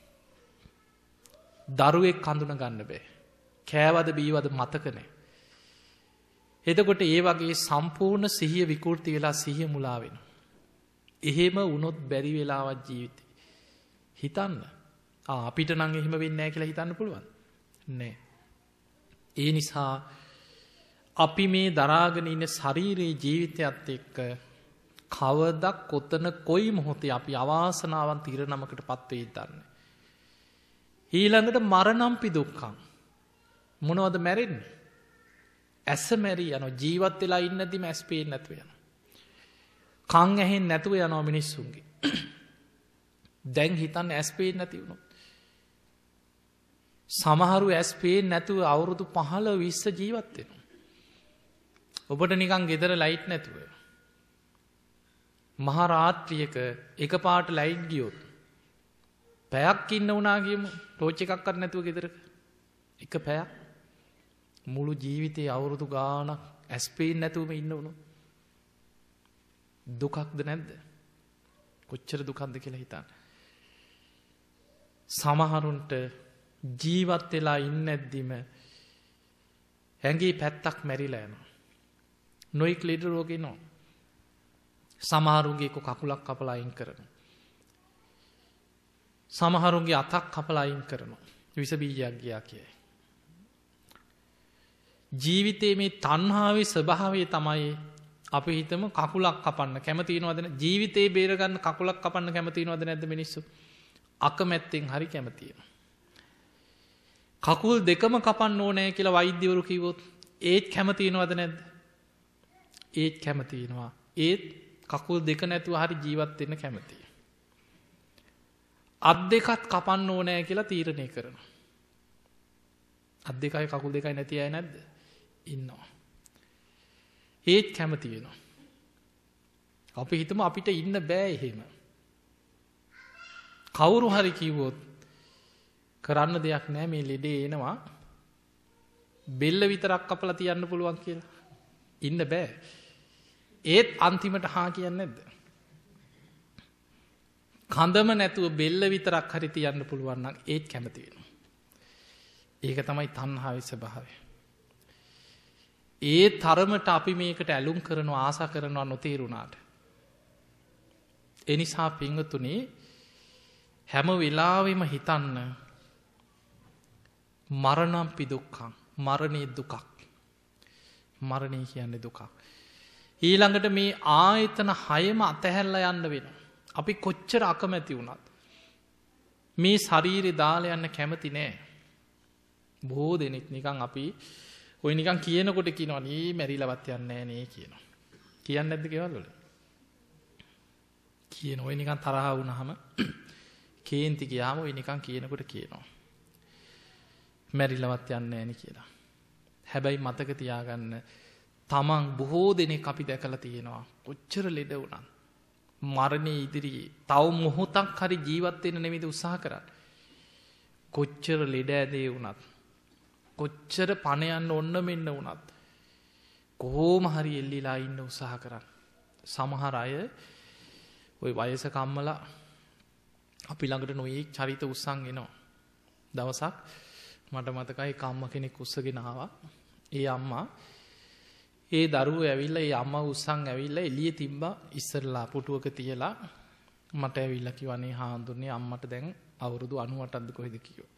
දරුවෙක් හඳුන ගන්න බෑ. කෑවද බීවද මතක නැහැ. එතකොට ඒ වගේ සම්පූර්ණ සිහිය විකෘති වෙලා සිහිය මුලා වෙනවා. එහෙම වුණොත් බැරි වෙලාවක් ජීවිතේ. හිතන්න. ආ අපිට නම් එහෙම වෙන්නේ නැහැ කියලා හිතන්න පුළුවන්. නෑ. ඒ නිසා අපි මේ දරාගෙන ඉන්න ශරීරයේ ජීවිතයත් එක්ක කවදා කොතන කොයි මොහොතේ අපි අවාසනාවන්ත ඉරණමකටපත් වෙයිද දන්නේ. ඊළඟට මරණම්පි දුක්ඛං. මොනවද මැරෙන්නේ? ඇස මැරි යනවා. ජීවත් වෙලා ඉන්නදිම ඇස් පේන්නේ නැතුව යනවා. කන් ඇහෙන්නේ නැතුව යනවා මිනිස්සුන්ගේ. දැන් හිතන්න ඇස් පේන්නේ නැති වුණොත්. සමහරු ඇස් පේන්නේ නැතුව අවුරුදු පහළ විස්ස ජීවත් වෙනවා. ඔබට නිකන් ගෙදර ලයිට් නැතුව. මහා රාත්‍රියක එකපාරට ලයිට් ගියොත් පැයක් ඉන්න වුණා කියමු. ටෝච් එකක්වත් නැතුව ගෙදරක. එක පැයක් මුළු ජීවිතේ අවුරුදු ගාණක් ඇස් පේන්නේ නැතුවම ඉන්න වුණොත් දුකක්ද නැද්ද? කොච්චර දුකක්ද කියලා හිතන්න. සමහරුන්ට ජීවත් වෙලා ඉන්නේ නැද්දිම ඇඟේ පැත්තක් මැරිලා යනවා. නොයික් ලෙඩ රෝග එනවා. සමහරුන්ගේ කකුලක් කපලා අයින් කරනවා. සමහරුන්ගේ අතක් කපලා අයින් කරනවා. විස බීජයක් ගියා කියයි. ජීවිතයේ මේ තණ්හාවේ ස්වභාවය තමයි අපි හිතමු කකුලක් කපන්න කැමති වෙනවද නැද්ද? ජීවිතේ බේර ගන්න කකුලක් කපන්න කැමති වෙනවද නැද්ද මිනිස්සු? අකමැත්තෙන් හරි කැමතියි. කකුල් දෙකම කපන්න ඕනේ කියලා වෛද්‍යවරු කිව්වොත් ඒත් කැමති වෙනවද නැද්ද? ඒත් කැමති වෙනවා. ඒත් කකුල් දෙක නැතුව හරි ජීවත් වෙන්න කැමතියි. අත් දෙකත් කපන්න ඕනේ කියලා තීරණය කරනවා. අත් දෙකයි කකුල් දෙකයි නැති අය නැද්ද? ඉන්නවා. ඒත් කැමති වෙනවා. අපි හිතමු අපිට ඉන්න බෑ එහෙම. කවුරු හරි කිව්වොත් කරන්න දෙයක් නෑ මේ ලෙඩේ එනවා. බෙල්ල විතරක් කපලා තියන්න පුළුවන් කියලා. ඉන්න බෑ. ඒත් අන්තිමට හා කියන්නේ නැද්ද? කඳම නැතුව බෙල්ල විතරක් හරි තියන්න පුළුවන් නම් ඒත් කැමති වෙනවා. ඒක තමයි තණ්හාවේ ස්වභාවය. ඒ තරමට අපි මේකට ඇලුම් කරනවා ආසා කරනවා නොතේරුණාට. ඒ නිසා පින්වතුනි හැම වෙලාවෙම හිතන්න මරණම්පි දුක්ඛං. මරණේ දුකක්. මරණය කියන්නේ දුකක්. ඊළඟට මේ ආයතන හයම අතහැරලා යන්න වෙනවා. අපි කොච්චර අකමැති වුණත් මේ ශරීරය දාලා යන්න කැමති නෑ. බොහෝ දෙනෙක් නිකන් අපි ඔය නිකන් කියනකොට කියනවා නේ මැරිලවත් යන්නේ නැහැ නේ කියනවා. කියන්නේ නැද්ද ගෙවල් වල? කියන ඔය නිකන් තරහ වුණාම කේන්ති ගියාම ඔය නිකන් කියනකොට කියනවා. මැරිලවත් යන්නේ නැහැ නේ කියලා. හැබැයි මතක තියාගන්න තමන් බොහෝ දෙනෙක් අපි දැකලා තියෙනවා කොච්චර ලෙඩ වුණත් මරණයේ ඉදිරියේ තව මොහොතක් හරි ජීවත් වෙන්න නෙමෙයිද උත්සාහ කරන්නේ. කොච්චර ලෙඩ ඇදේ වුණත් කොච්චර පණ යන්න ඔන්න මෙන්න වුණත් කොහොම හරි එල්ලිලා ඉන්න උත්සාහ කරන්න. සමහර අය ওই වයසක අම්මලා අපි ළඟට නොයේ චරිත උස්සන් එනවා. දවසක් මට මතකයි කම්ම කෙනෙක් උස්සගෙන ආවා. ඒ අම්මා ඒ දරුවෝ ඇවිල්ලා ඒ අම්මා උස්සන් ඇවිල්ලා එළියේ තිබ්බා ඉස්සරලා පුටුවක තියලා මට ඇවිල්ලා කිව්වනේ හාඳුන්නේ අම්මට දැන් අවුරුදු අනූඅටක්ද කොහෙද කිව්වා.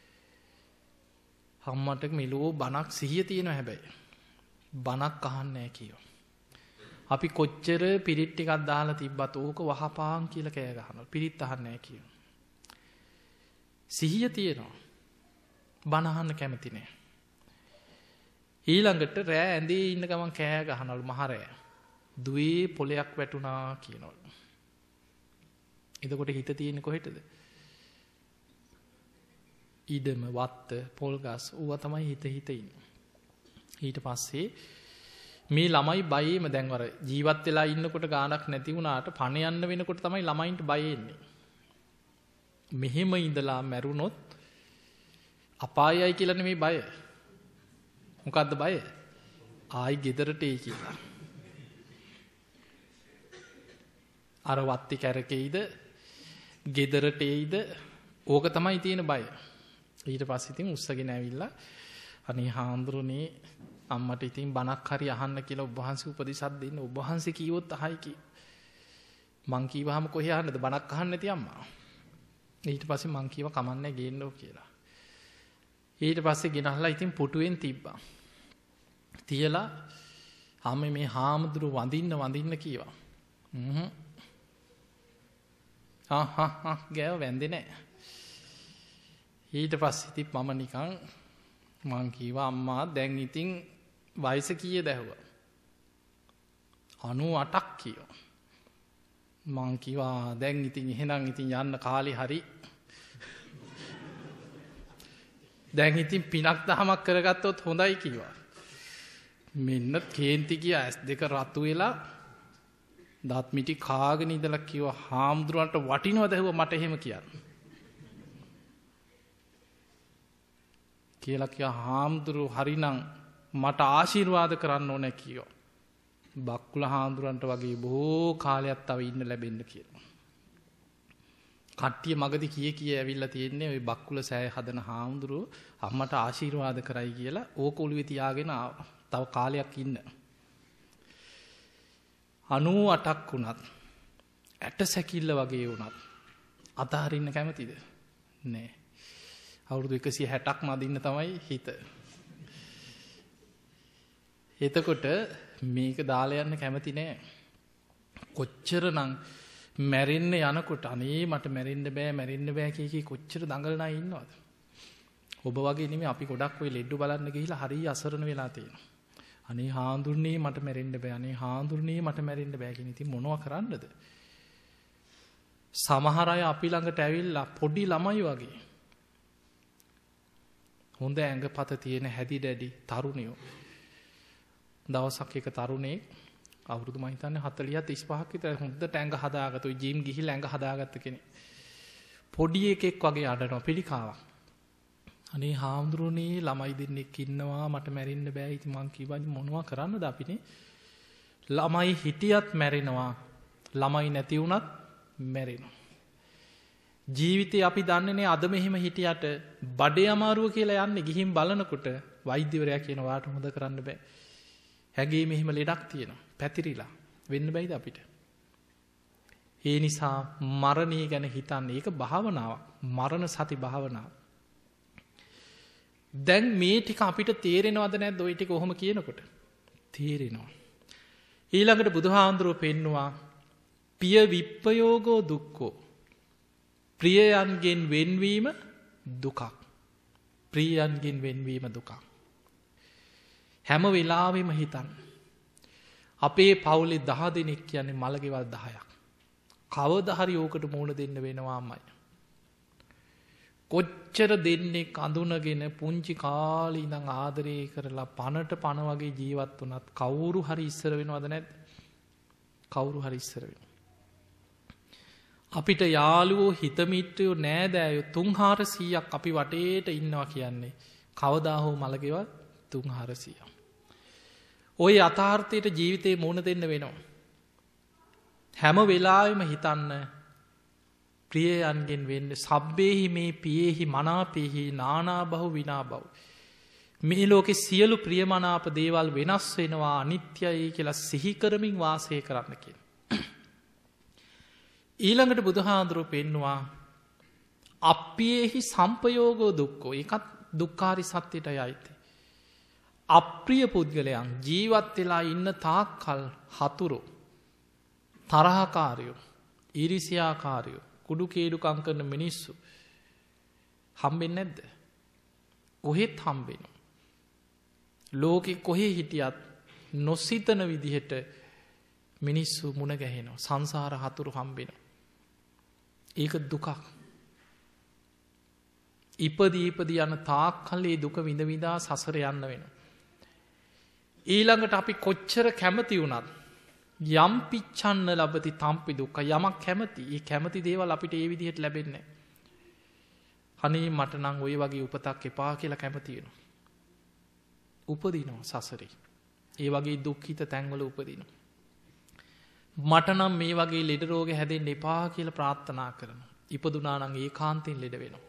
අම්මට මෙලෝ බණක් සිහිය තියෙනවා හැබැයි බණක් අහන්නේ නැහැ කිව්වා. අපි කොච්චර පිරිත් ටිකක් දාලා තිබ්බත් ඕක වහපාන් කියලා කෑ ගහනවා. පිරිත් අහන්නේ නැහැ කිව්වා. සිහිය තියෙනවා. බණ අහන්න කැමති නෑ. ඊළඟට රෑ ඇඳේ ඉන්න ගමන් කෑ ගහනවලු මහ රෑ. දුවේ පොලයක් වැටුණා කියනවලු. එතකොට හිත තියෙන්නේ කොහෙටද? ඉඩම වත්ත පොල් ගස් ඌවා තමයි හිත හිත ඉන්නේ. ඊට පස්සේ මේ ළමයි බයේම දැන් අර ජීවත් වෙලා ඉන්නකොට ගානක් නැති වුණාට පණ යන්න වෙනකොට තමයි ළමයින්ට බය එන්නේ. මෙහෙම ඉඳලා මැරුණොත් අපායයි කියලා නෙමෙයි බය. මොකද්ද බය? ආයි ගෙදරට එයි කියලා. අර වත්ති කැරකෙයිද ගෙදරට එයිද ඕක තමයි තියෙන බය. ඊට පස්සේ ඉතින් උස්සගෙන ඇවිල්ලා අනේ හාමුදුරනේ අම්මට ඉතින් බණක් හරි අහන්න කියලා ඔබ වහන්සේ උපදෙසක් දෙන්න. ඔබ වහන්සේ කීවොත් අහයි කි. මං කීවහම කොහේ අහන්නද බණක් අහන්න නැති අම්මා. ඊට පස්සේ මං කීවා කමන්නේ ගේන්නෝ කියලා. ඊට පස්සේ ගෙනහලා ඉතින් පුටුවෙන් තිබ්බා. තියලා අම්මේ මේ හාමුදුරු වඳින්න වඳින්න කීවා. හ්ම්. ආ හා හා ගෑව වැන්දේ නැහැ. ඊට පස්සේ ඉතින් මම නිකන් මං කීවා අම්මා දැන් ඉතින් වයස කීයද ඇහුවා. අනූඅටක් කියෝ. මං කිව්වා දැන් ඉතින් එහෙනම් ඉතින් යන්න කාලේ හරි. දැන් ඉතින් පිනක් දහමක් කරගත්තොත් හොඳයි කිව්වා. මෙන්න කේන්ති කියා ඇස් දෙක රතු වෙලා දත් මිටි කාගෙන ඉඳලා කිව්වා හාමුදුරන්ට වටිනවද ඇහුවා මට එහෙම කියන්න. කියලා කියා හාමුදුරු හරිනම් මට ආශිර්වාද කරන්න ඕනේ කිව්වා. බක්කුල හාමුදුරන්ට වගේ බොහෝ කාලයක් තව ඉන්න ලැබෙන්න කියලා. කට්ටිය මගදී කී කී ඇවිල්ලා තියෙන්නේ ওই බක්කුල සෑය හදන හාමුදුරුව අම්මට ආශිර්වාද කරයි කියලා ඕක ඔළුවේ තියාගෙන තව කාලයක් ඉන්න. අනූඅටක් වුණත් ඇට සැකිල්ල වගේ වුණත් අතහරින්න කැමතිද? නෑ. අවුරුදු එකසිය හැටක් මදින්න තමයි හිත. එතකොට මේක දාලා යන්න කැමති නෑ. කොච්චරනම් මැරෙන්න යනකොට අනේ මට මැරෙන්න බෑ මැරෙන්න බෑ කිය කී කොච්චර දඟලන අය ඉන්නවද? ඔබ වගේ නෙමෙයි අපි ගොඩක් ඔය ලෙඩ්ඩු බලන්න ගිහිලා හරිය අසරණ වෙලා තියෙනවා. අනේ හාඳුන්නේ මට මැරෙන්න බෑ අනේ හාඳුන්නේ මට මැරෙන්න බෑ කියන ඉතින් මොනවා කරන්නද? සමහර අය අපි ළඟට ඇවිල්ලා පොඩි ළමයි වගේ හොඳ ඇඟපත තියෙන හැදි දැඩි තරුණයෝ. දවසක් එක තරුණයෙක් අවුරුදු මම හිතන්නේ හතළිහ තිස් පහක් විතර හොඳට ඇඟ හදාගත්ත ඔය ජිම් ගිහිල්ලා ඇඟ හදාගත්ත කෙනෙක්. පොඩි එකෙක් වගේ අඬනවා පිළිකාවක්. අනේ හාමුදුරනේ ළමයි දෙන්නෙක් ඉන්නවා මට මැරෙන්න බෑ. ඉතින් මං කිව්වා මොනවා කරන්නද අපිනේ? ළමයි හිටියත් මැරෙනවා. ළමයි නැති වුණත් මැරෙනවා. ජීවිතේ අපි දන්නේ නේ අද මෙහෙම හිටියට බඩේ අමාරුව කියලා යන්නේ ගිහින් බලනකොට වෛද්‍යවරයා කියන වාට හොඳ කරන්න බෑ. හැගේ මෙහෙම ලෙඩක් තියෙනවා. පැතිරිලා වෙන්න බෑද අපිට? ඒ නිසා මරණය ගැන හිතන්නේ ඒක භාවනාවක්. මරණ සති භාවනාව. දැන් මේ ටික අපිට තේරෙනවද නැද්ද ওই ටික කොහොම කියනකොට? තේරෙනවා. ඊළඟට බුදුහාඳුරෝ පෙන්නවා පිය විප්පයෝගෝ දුක්ඛෝ. ප්‍රියයන්ගෙන් වෙන්වීම දුකක්. ප්‍රියයන්ගෙන් වෙන්වීම දුකක්. හැම වෙලාවෙම හිතන්න. අපේ පවුලේ දහ දෙනෙක් කියන්නේ මළගෙවල් දහයක්. කවදා හරි ඕකට මුහුණ දෙන්න වෙනවාමයි. කොච්චර දෙන්නෙක් අඳුනගෙන පුංචි කාලේ ඉඳන් ආදරේ කරලා පනට පන වගේ ජීවත් වුණත් කවුරු හරි ඉස්සර වෙනවද නැද්ද? කවුරු හරි ඉස්සර වෙනවා. අපිට යාළුවෝ හිතමිත්‍රයෝ නෑදෑයෝ තුන් හාරසීයක් අපි වටේට ඉන්නවා කියන්නේ කවදා හෝ මළගෙවල් තුන් හාරසීයක්. ඔය යථාර්ථයට ජීවිතේ මුහුණ දෙන්න වෙනවා. හැම වෙලාවෙම හිතන්න ප්‍රියයන්ගෙන් වෙන්න සබ්බේහි මේ පියෙහි මනාපෙහි නානා බහු විනා බහු. මේ ලෝකෙ සියලු ප්‍රියමනාප දේවල් වෙනස් වෙනවා අනිත්‍යයි කියලා සිහි කරමින් වාසය කරන්න කියලා. ඊළඟට බුදුහාඳුරුවෝ පෙන්නවා අප්පියෙහි සම්පයෝගෝ දුක්ඛෝ. ඒකත් දුක්ඛාරි සත්‍යයටයි අයිති. අප්‍රිය පුද්ගලයන් ජීවත් වෙලා ඉන්න තාක්කල් හතුරු තරහකාරයෝ ඊරිසියාකාරයෝ කුඩු කේඩුකම් කරන මිනිස්සු හම්බෙන්නේ නැද්ද? කොහෙත් හම්බෙනවා. ලෝකෙ කොහේ හිටියත් නොසිතන විදිහට මිනිස්සු මුණ ගැහෙනවා. සංසාර හතුරු හම්බෙනවා. ඒක දුකක්. ඉපදී ඉපදී යන තාක්කල් ඒ දුක විඳ විඳා සසර යන්න වෙනවා. ඊළඟට අපි කොච්චර කැමති වුණත් යම් පිච්ඡන්න ලබති තම්පි දුක්ඛ. යමක් කැමති ඒ කැමති දේවල් අපිට ඒ විදිහට ලැබෙන්නේ නැහැ. අනේ මට නම් ওই වගේ උපතක් එපා කියලා කැමති වෙනවා. උපදිනවා සසරේ. ඒ වගේ දුක්ඛිත තැන්වල උපදිනවා. මට නම් මේ වගේ ලෙඩ රෝග හැදෙන්න එපා කියලා ප්‍රාර්ථනා කරනවා. ඉපදුනා නම් ඒකාන්තයෙන් ලෙඩ වෙනවා.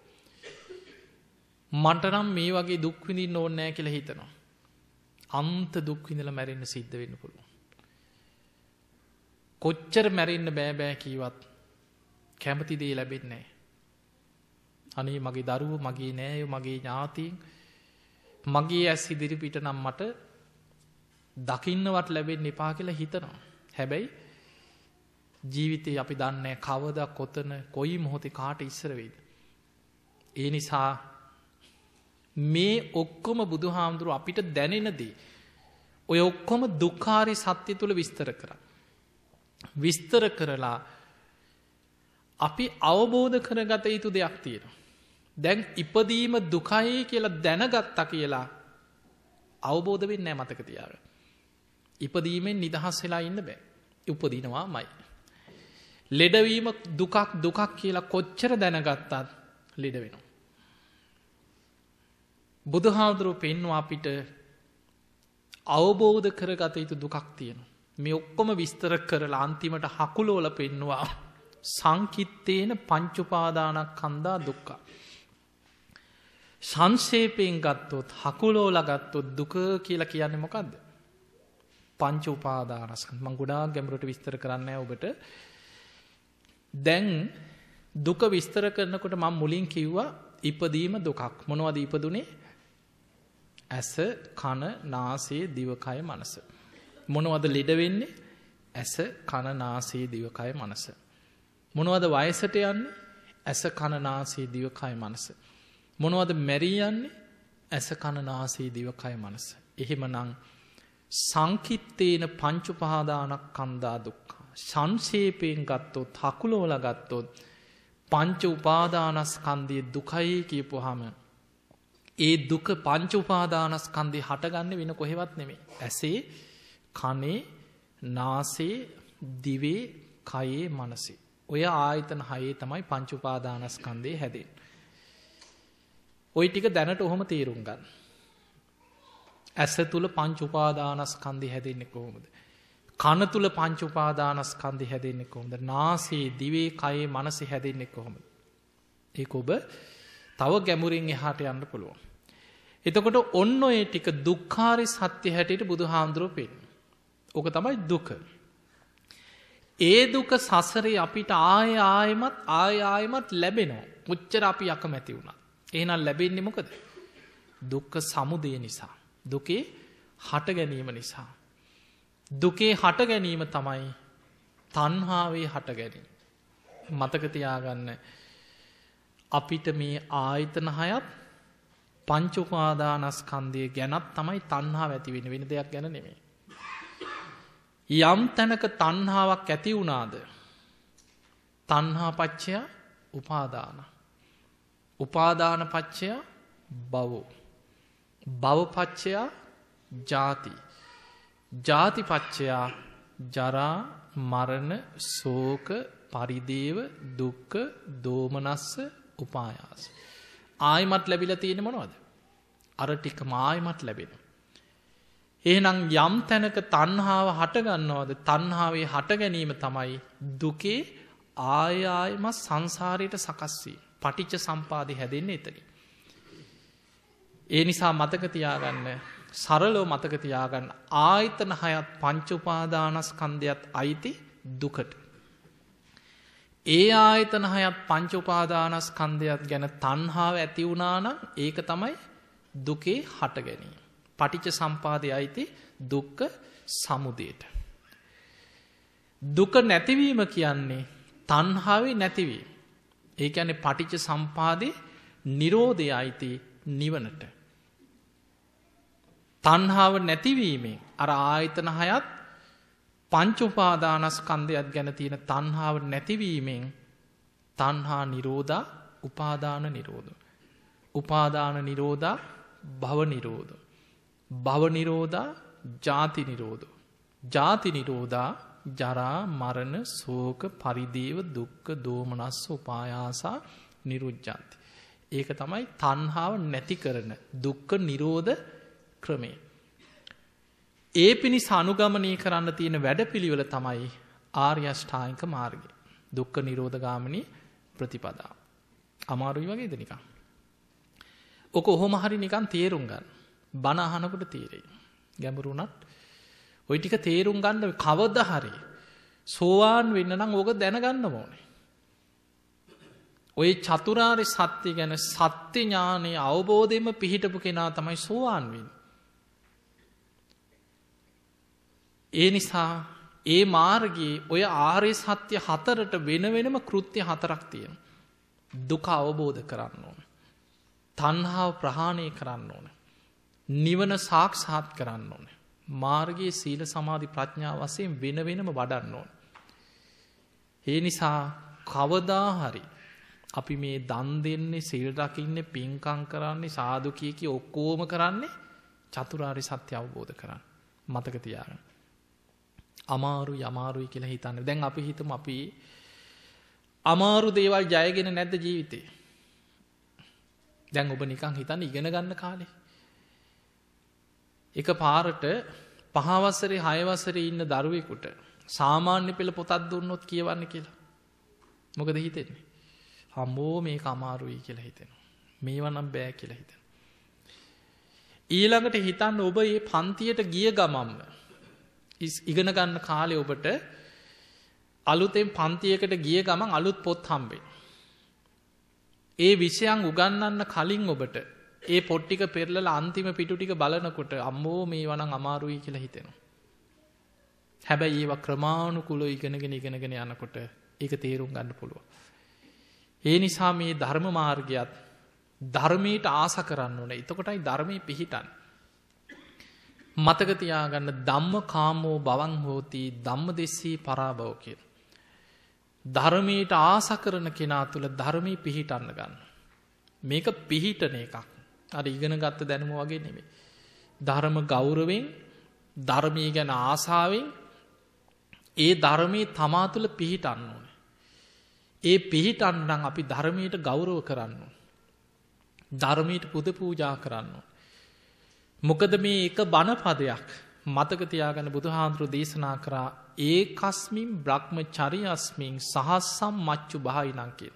මට නම් මේ වගේ දුක් විඳින්න ඕනේ නැහැ කියලා හිතනවා. අන්ත දුක් විඳලා මැරෙන්න සිද්ධ වෙන්න පුළුවන්. කොච්චර මැරෙන්න බෑ බෑ කීවත් කැමති දේ ලැබෙන්නේ නැහැ. අනේ මගේ දරුවෝ, මගේ නෑයෝ, මගේ ඥාතීන්, මගේ ඇස් ඉදිරි පිට නම් මට දකින්නවත් ලැබෙන්න එපා කියලා හිතනවා. හැබැයි ජීවිතේ අපි දන්නේ කවදා කොතන කොයි මොහොතේ කාට ඉස්සර වෙයිද. ඒ නිසා මේ ඔක්කොම බුදුහාමුදුරුවෝ අපිට දැනෙන දේ ඔය ඔක්කොම දුක්ඛාරි සත්‍ය තුල විස්තර කරා. විස්තර කරලා අපි අවබෝධ කරගත යුතු දෙයක් තියෙනවා. දැන් ඉපදීම දුකයි කියලා දැනගත්තා කියලා අවබෝධ වෙන්නේ නැහැ. මතක තියාගන්න. ඉපදීමෙන් නිදහස් වෙලා ඉන්න බෑ. උපදිනවාමයි. ලෙඩවීම දුකක් දුකක් කියලා කොච්චර දැනගත්තත් ලෙඩ වෙනවා. බුදුහාමුදුරුවෝ පෙන්වුවා අපිට අවබෝධ කරගත යුතු දුකක් තියෙනවා. මේ ඔක්කොම විස්තර කරලා අන්තිමට හකුලෝල පෙන්නවා සංකිත්තේන පංච උපාදානස්කන්ධා දුක්ඛ. සංක්ෂේපයෙන් ගත්තොත් හකුලෝල ගත්තොත් දුක කියලා කියන්නේ මොකද්ද? පංච උපාදානස්කන්ධ. මම ගොඩාක් ගැඹුරට විස්තර කරන්නේ නැහැ ඔබට. දැන් දුක විස්තර කරනකොට මම මුලින් කිව්වා ඉපදීම දුකක්. මොනවද ඉපදුනේ? ඇස, කන, නාසය, දිවකය, මනස. මොනවද ලෙඩ වෙන්නේ? ඇස, කන, නාසය, දිවකය, මනස. මොනවද වයසට යන්නේ? ඇස, කන, නාසය, දිවකය, මනස. මොනවද මැරී යන්නේ? ඇස, කන, නාසය, දිවකය, මනස. එහෙමනම් සංකිත්තේන පංච උපාදානස්කන්ධා දුක්ඛ. සංක්ෂේපයෙන් ගත්තොත්, හකුලවල ගත්තොත් පංච උපාදානස්කන්ධයේ දුකයි කියපුවාම ඒ දුක පංච උපාදානස්කන්ධේ හටගන්නේ වෙන කොහෙවත් නෙමෙයි. ඇසේ, කනේ, නාසයේ, දිවේ, කයේ, මනසේ. ඔය ආයතන හයේ තමයි පංච උපාදානස්කන්ධේ හැදෙන්නේ. ওই ටික දැනට ඔහොම තේරුම් ගන්න. ඇස තුල පංච උපාදානස්කන්ධේ හැදෙන්නේ කොහොමද? කන තුල පංච උපාදානස්කන්ධේ හැදෙන්නේ කොහොමද? නාසයේ, දිවේ, කයේ, මනසේ හැදෙන්නේ කොහොමද? ඒක ඔබ තව ගැඹුරින් එහාට යන්න පුළුවන්. එතකොට ඔන්න ඔය ටික දුක්ඛාරි සත්‍ය හැටියට බුදුහාමුදුරුවෝ පෙන්නනවා. ඕක තමයි දුක. ඒ දුක සසරේ අපිට ආය ආයමත් ආය ආයමත් ලැබෙනවා. කොච්චර අපි අකමැති වුණා. එහෙනම් ලැබෙන්නේ මොකද? දුක්ඛ සමුදය නිසා. දුකේ හට ගැනීම නිසා. දුකේ හට ගැනීම තමයි තණ්හාවේ හට ගැනීම. මතක තියාගන්න අපිට මේ ආයතන හයත් පංච උපාදානස්කන්ධය ගැනත් තමයි තණ්හාව ඇති වෙන්නේ, වෙන දෙයක් ගැන නෙමෙයි. යම් තැනක තණ්හාවක් ඇති වුණාද තණ්හා පච්චය උපාදාන, උපාදාන පච්චය භව, භව පච්චය ජාති, ජාති පච්චය ජරා මරණ ශෝක පරිදේව දුක්ඛ දෝමනස්ස උපායාස. ආයිමත් ලැබිලා තියෙන්නේ මොනවද? අර ටිකම ආයිමත් ලැබෙනවා. එහෙනම් යම් තැනක තණ්හාව හට ගන්නවද තණ්හාවේ හට ගැනීම තමයි දුකේ ආය ආයමත් සංසාරයට සකස් වීම. පටිච්ච සම්පදාය හැදෙන්නේ එතනින්. ඒ නිසා මතක තියාගන්න, සරලව මතක තියාගන්න, ආයතන හයත් පංච උපාදානස්කන්ධයත් අයිති දුකට. ඒ ආයතන හයත් පංච උපාදානස්කන්ධයත් ගැන තණ්හාව ඇති වුණා නම් ඒක තමයි දුකේ හට ගැනීම. පටිච්ච සම්පදාය අයිති දුක්ඛ සමුදයට. දුක නැතිවීම කියන්නේ තණ්හාවේ නැතිවීම. ඒ කියන්නේ පටිච්ච සම්පදායේ නිරෝධය අයිති නිවනට. තණ්හාව නැතිවීමෙන් අර ආයතන හයත් පංච උපාදානස්කන්ධයත් ගැන තියෙන තණ්හාව නැතිවීමෙන් තණ්හා නිරෝධා උපාදාන නිරෝධ, උපාදාන නිරෝධා භව නිරෝධ, භව නිරෝධා ජාති නිරෝධ, ජාති නිරෝධා ජරා මරණ ශෝක පරිදේව දුක්ඛ දෝමනස්ස උපායාසා නිරුද්ධಂತಿ. ඒක තමයි තණ්හාව නැති කරන දුක්ඛ නිරෝධ ක්‍රමය. ඒ පිණිස අනුගමනය කරන්න තියෙන වැඩපිළිවෙල තමයි ආර්ය අෂ්ටාංගික මාර්ගය. දුක්ඛ නිරෝධ ගාමිනී ප්‍රතිපදාව. අමාරුයි වගේද නිකන්. ඔක ඔහොම හරි නිකන් තේරුම් ගන්න. බණ අහනකොට තේරෙයි. ගැඹුරු උනත් ওই ටික තේරුම් ගන්න කවදා හරි සෝවාන් වෙන්න නම් ඕක දැනගන්න ඕනේ. ඔය චතුරාර්ය සත්‍ය ගැන සත්‍ය ඥානයේ අවබෝධයෙන්ම පිහිටපු කෙනා තමයි සෝවාන් වෙන්නේ. ඒ නිසා ඒ මාර්ගයේ ඔය ආර්ය සත්‍ය හතරට වෙන වෙනම කෘත්‍ය හතරක් තියෙනවා. දුක අවබෝධ කරන්න ඕන. තණ්හාව ප්‍රහාණය කරන්න ඕන. නිවන සාක්ෂාත් කරන්න ඕන. මාර්ගයේ සීල සමාධි ප්‍රඥා වශයෙන් වෙන වෙනම වඩන්න ඕන. ඒ නිසා කවදා හරි අපි මේ දන් දෙන්නේ, සීල් රකින්නේ, පින්කම් කරන්නේ, සාදු කිය කී ඔක්කොම කරන්නේ චතුරාර්ය සත්‍ය අවබෝධ කරගන්න. මතක තියාගන්න. අමාරුයි අමාරුයි කියලා හිතන්නේ. දැන් අපි හිතමු අපි අමාරු දේවල් ජයගෙන නැද්ද ජීවිතේ? දැන් ඔබ නිකන් හිතන්න ඉගෙන ගන්න කාලේ. එක පාරට පහ වසරේ හය වසරේ ඉන්න දරුවෙකුට සාමාන්‍ය පෙළ පොතක් දුන්නොත් කියවන්න කියලා. මොකද හිතෙන්නේ? අම්මෝ මේක අමාරුයි කියලා හිතෙනවා. මේවා නම් බෑ කියලා හිතෙනවා. ඊළඟට හිතන්න ඔබ මේ පන්තියට ගිය ගමන්ම ඉගෙන ගන්න කාලේ ඔබට අලුතෙන් පන්තියකට ගිය ගමන් අලුත් පොත් හම්බෙයි. ඒ විෂයන් උගන්වන්න කලින් ඔබට ඒ පොත් ටික පෙරලලා අන්තිම පිටු ටික බලනකොට අම්මෝ මේවා නම් අමාරුයි කියලා හිතෙනවා. හැබැයි ඒවා ක්‍රමානුකූලව ඉගෙනගෙන ඉගෙනගෙන යනකොට ඒක තේරුම් ගන්න පුළුවන්. ඒ නිසා මේ ධර්ම මාර්ගයත් ධර්මයට ආස කරන්න ඕනේ. එතකොටයි ධර්මයේ පිහිටන්නේ. මතක තියාගන්න ධම්ම කාමෝ භවං හෝති ධම්මදෙස්සී පරාභව කියලා. ධර්මයට ආස කරන කෙනා තුළ ධර්මයේ පිහිටන්න ගන්න. මේක පිහිටන එකක්. අර ඉගෙන ගත්ත දැනුම වගේ නෙමෙයි. ධර්ම ගෞරවයෙන්, ධර්මයේ ගැන ආසාවෙන් ඒ ධර්මයේ තමා තුළ පිහිටන්න ඕනේ. ඒ පිහිටන්න නම් අපි ධර්මයට ගෞරව කරන්න ඕනේ. ධර්මයට පුද පූජා කරන්න ඕනේ. මොකද මේ එක බණ පදයක් මතක තියාගන්න බුදුහාඳුරෝ දේශනා කරා ඒකස්මින් බ්‍රහ්මචර්යස්මින් සහස්සම් මච්චු බහයිනං කියන.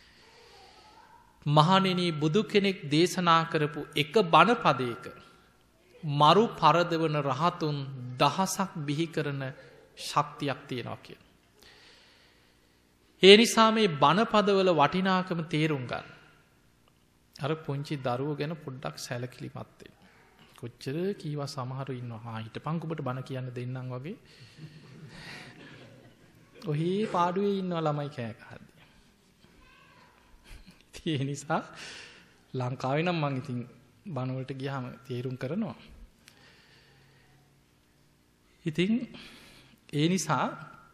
මහණෙනි බුදු කෙනෙක් දේශනා කරපු එක බණ පදයක මරු පරදවන රහතුන් දහසක් බිහි කරන ශක්තියක් තියෙනවා කියන. ඒ නිසා මේ බණ පදවල වටිනාකම තේරුම් ගන්න. අර පුංචි දරුවෝ ගැන පොඩ්ඩක් සැලකිලිමත් වෙන්න. කොච්චර කීවා සමහරු ඉන්නවා. හා හිටපන් ඔබට බණ කියන්න දෙන්නම් වගේ. ඔහි පාඩුවේ ඉන්නවා ළමයි කෑ ගහද්දි. ඒ නිසා ලංකාවේ නම් මං ඉතින් බණවලට ගියාම තේරුම් කරනවා. ඉතින් ඒ නිසා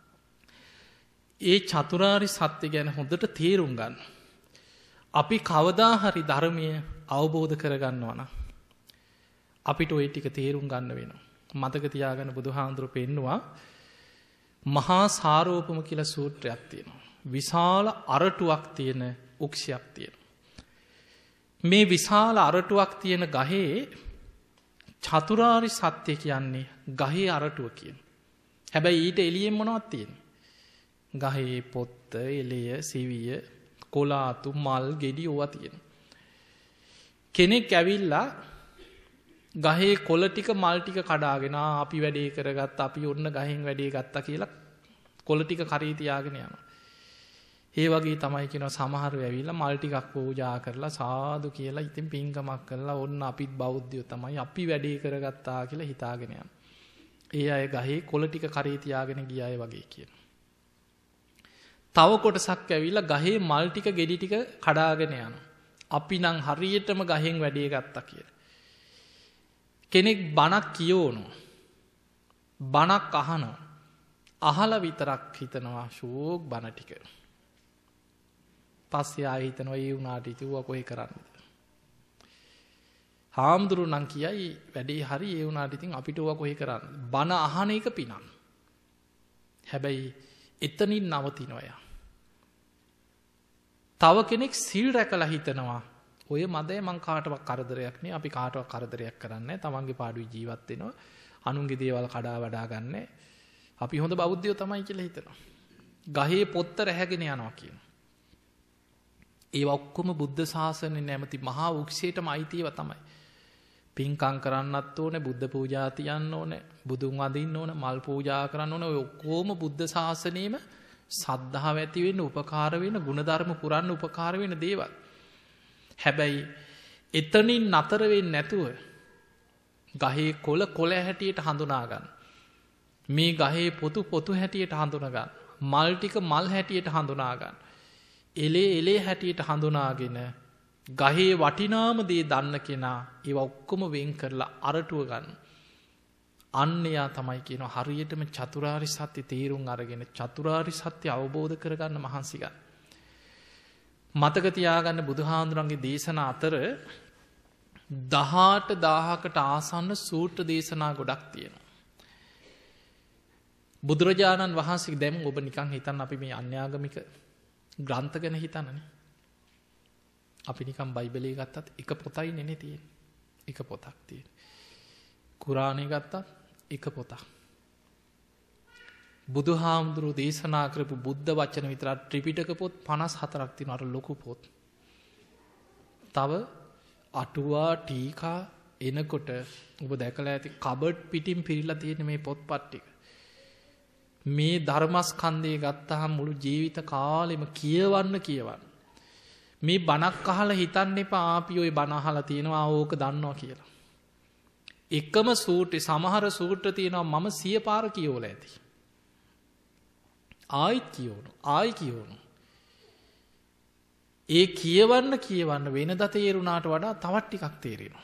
ඒ චතුරාර්ය සත්‍ය ගැන හොඳට තේරුම් ගන්න. අපි කවදා හරි ධර්මය අවබෝධ කරගන්නවා නම් අපිට ওই ටික තේරුම් ගන්න වෙනවා. මතක තියාගන්න බුදුහාඳුරු පෙන්නවා මහා සාරෝපම කියලා සූත්‍රයක් තියෙනවා. විශාල අරටුවක් තියෙන උක්ෂයක් තියෙනවා. මේ විශාල අරටුවක් තියෙන ගහේ චතුරාර්ය සත්‍ය කියන්නේ ගහේ අරටුව කියන. හැබැයි ඊට එළියෙන් මොනවද තියෙන්නේ? ගහේ පොත්ත, එළය, සිවිය, කොලාතු, මල්, ගෙඩි ඕවා තියෙනවා. කෙනෙක් ඇවිල්ලා ගහේ කොළ ටික මල් ටික කඩාගෙන අපි වැඩේ කරගත්තා, අපි ඔන්න ගහෙන් වැඩේ ගත්තා කියලා කොළ ටික කරේ තියාගෙන යනවා. ඒ වගේ තමයි කියනවා සමහරව ඇවිල්ලා මල් ටිකක් පූජා කරලා සාදු කියලා ඉතින් පින්කමක් කරලා ඔන්න අපිත් බෞද්ධයෝ තමයි අපි වැඩේ කරගත්තා කියලා හිතාගෙන යනවා. ඒ අය ගහේ කොළ ටික කරේ තියාගෙන ගිය අය වගේ කියනවා. තව කොටසක් ඇවිල්ලා ගහේ මල් ටික ගෙඩි ටික කඩාගෙන යනවා. අපි නම් හරියටම ගහෙන් වැඩේ ගත්තා කියලා. කෙනෙක් බණක් කියවනවා. බණක් අහනවා. අහලා විතරක් හිතනවා ෂෝක් බණ ටික. පස්සේ ආයෙ හිතනවා ඒ උනාට ඉතුවා කොහේ කරන්නද? හාමුදුරුවෝ නම් කියයි වැඩේ හරි ඒ උනාට ඉතින් අපිට ඕවා කොහේ කරන්නද? බණ අහන එක පිනක්. හැබැයි එතනින් නවතිනවා යා. තව කෙනෙක් සිල් රැකලා හිතනවා ඔය මදේ මං කාටවත් කරදරයක් නේ, අපි කාටවත් කරදරයක් කරන්නේ නැහැ, තමන්ගේ පාඩුවේ ජීවත් වෙනවා, අනුන්ගේ දේවල් කඩා වඩා ගන්න, අපි හොඳ බෞද්ධයෝ තමයි කියලා හිතනවා. ගහේ පොත්ත රැහැගෙන යනවා කියනවා. ඒවා ඔක්කොම බුද්ධ ශාසනයේ නැමැති මහා වෘක්ෂයටම අයිති ඒවා තමයි. පින්කම් කරන්නත් ඕනේ, බුද්ධ පූජා තියන්න ඕනේ, බුදුන් වඳින්න ඕනේ, මල් පූජා කරන්න ඕනේ. ඔය ඔක්කොම බුද්ධ ශාසනයේම සද්ධාව ඇති වෙන්න උපකාර වෙන, ගුණධර්ම පුරන්න උපකාර වෙන දේවල්. හැබැයි එතනින් නතර වෙන්නේ නැතුව ගහේ කොළ කොළ හැටියට හඳුනා ගන්න. මේ ගහේ පොතු පොතු හැටියට හඳුනා ගන්න. මල් ටික මල් හැටියට හඳුනා ගන්න. එලේ එලේ හැටියට හඳුනාගෙන ගහේ වටිනාම දේ දන්න කෙනා ඒවා ඔක්කොම වෙන් කරලා අරටුව ගන්න. අන්න එයා තමයි කියනවා හරියටම චතුරාර්ය සත්‍ය තේරුම් අරගෙන චතුරාර්ය සත්‍ය අවබෝධ කරගන්න මහන්සි ගන්න. මතක තියාගන්න බුදුහාඳුරන්ගේ දේශනා අතර දහඅට දාහකට ආසන්න සූත්‍ර දේශනා ගොඩක් තියෙනවා. බුදුරජාණන් වහන්සේ දැන් ඔබ නිකන් හිතන්න අපි මේ අන්‍යාගමික ග්‍රන්ථ ගැන හිතන්නනේ. අපි නිකන් බයිබලයේ ගත්තත් එක පොතයි නෙනේ තියෙන්නේ. එක පොතක් තියෙන්නේ. කුරාණේ ගත්තත් එක පොතක්. බුදුහාමුදුරුවෝ දේශනා කරපු බුද්ධ වචන විතර ත්‍රිපිටක පොත් පනස් හතරක් තියෙනවා. අර ලොකු පොත්. තව අටුවා ටීකා එනකොට ඔබ දැකලා ඇති කබඩ් පිටින් පිරීලා තියෙන මේ පොත්පත් ටික. මේ ධර්මස්කන්ධය ගත්තාම මුළු ජීවිත කාලෙම කියවන්න කියවන්න. මේ බණක් අහලා හිතන්න එපා අපි ওই බණ අහලා තියෙනවා ඕක දන්නවා කියලා. එකම සූත්‍රේ සමහර සූත්‍ර තියෙනවා මම සිය පාර කියවලා ඇති. ආයිත් කියවනවා ආයි කියවනවා. ඒ කියවන්න කියවන්න වෙනද තේරුණාට වඩා තවත් ටිකක් තේරෙනවා.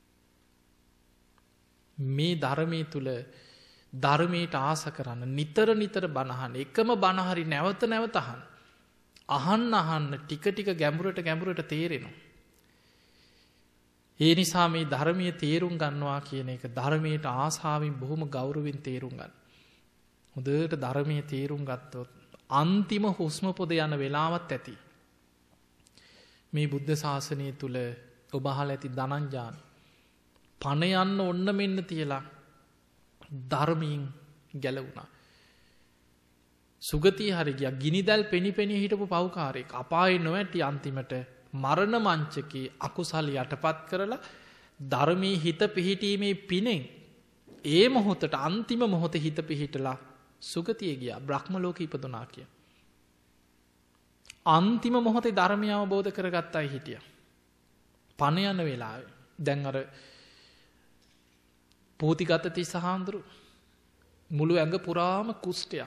මේ ධර්මයේ තුල ධර්මයට ආස කරන්න නිතර නිතර බණහන් එකම බණ හරි නැවත නැවත අහන්න. අහන්න අහන්න ටික ටික ගැඹුරට ගැඹුරට තේරෙනවා. ඒ නිසා මේ ධර්මයේ තේරුම් ගන්නවා කියන එක ධර්මයට ආසාවෙන් බොහොම ගෞරවයෙන් තේරුම් ගන්න. හොඳට ධර්මයේ තේරුම් ගත්තොත් අන්තිම හුස්ම පොද යන වෙලාවත් ඇති. මේ බුද්ධ ශාසනය තුල ඔබ අහලා ඇති ධනංජාන පණ යන්න ඔන්න මෙන්න තියලා ධර්මයෙන් ගැලවුණා. සුගතිය හරි ගියා. ගිනිදැල් පෙනි පෙනී හිටපු පව්කාරයෙක් අපායේ නොවැටි අන්තිමට මරණ මංචකේ අකුසල යටපත් කරලා ධර්මයේ හිත පිහිටීමේ පිනෙන් ඒ මොහොතට අන්තිම මොහොතේ හිත පිහිටලා සුගතිය ගියා. බ්‍රහ්ම ලෝකෙ ඉපදුනා කිය. අන්තිම මොහොතේ ධර්මය අවබෝධ කරගත්තයි හිටියා. පණ යන වෙලාවේ දැන් අර පෝතිගත තිසහාඳුරු මුළු ඇඟ පුරාම කුෂ්ඨයක්.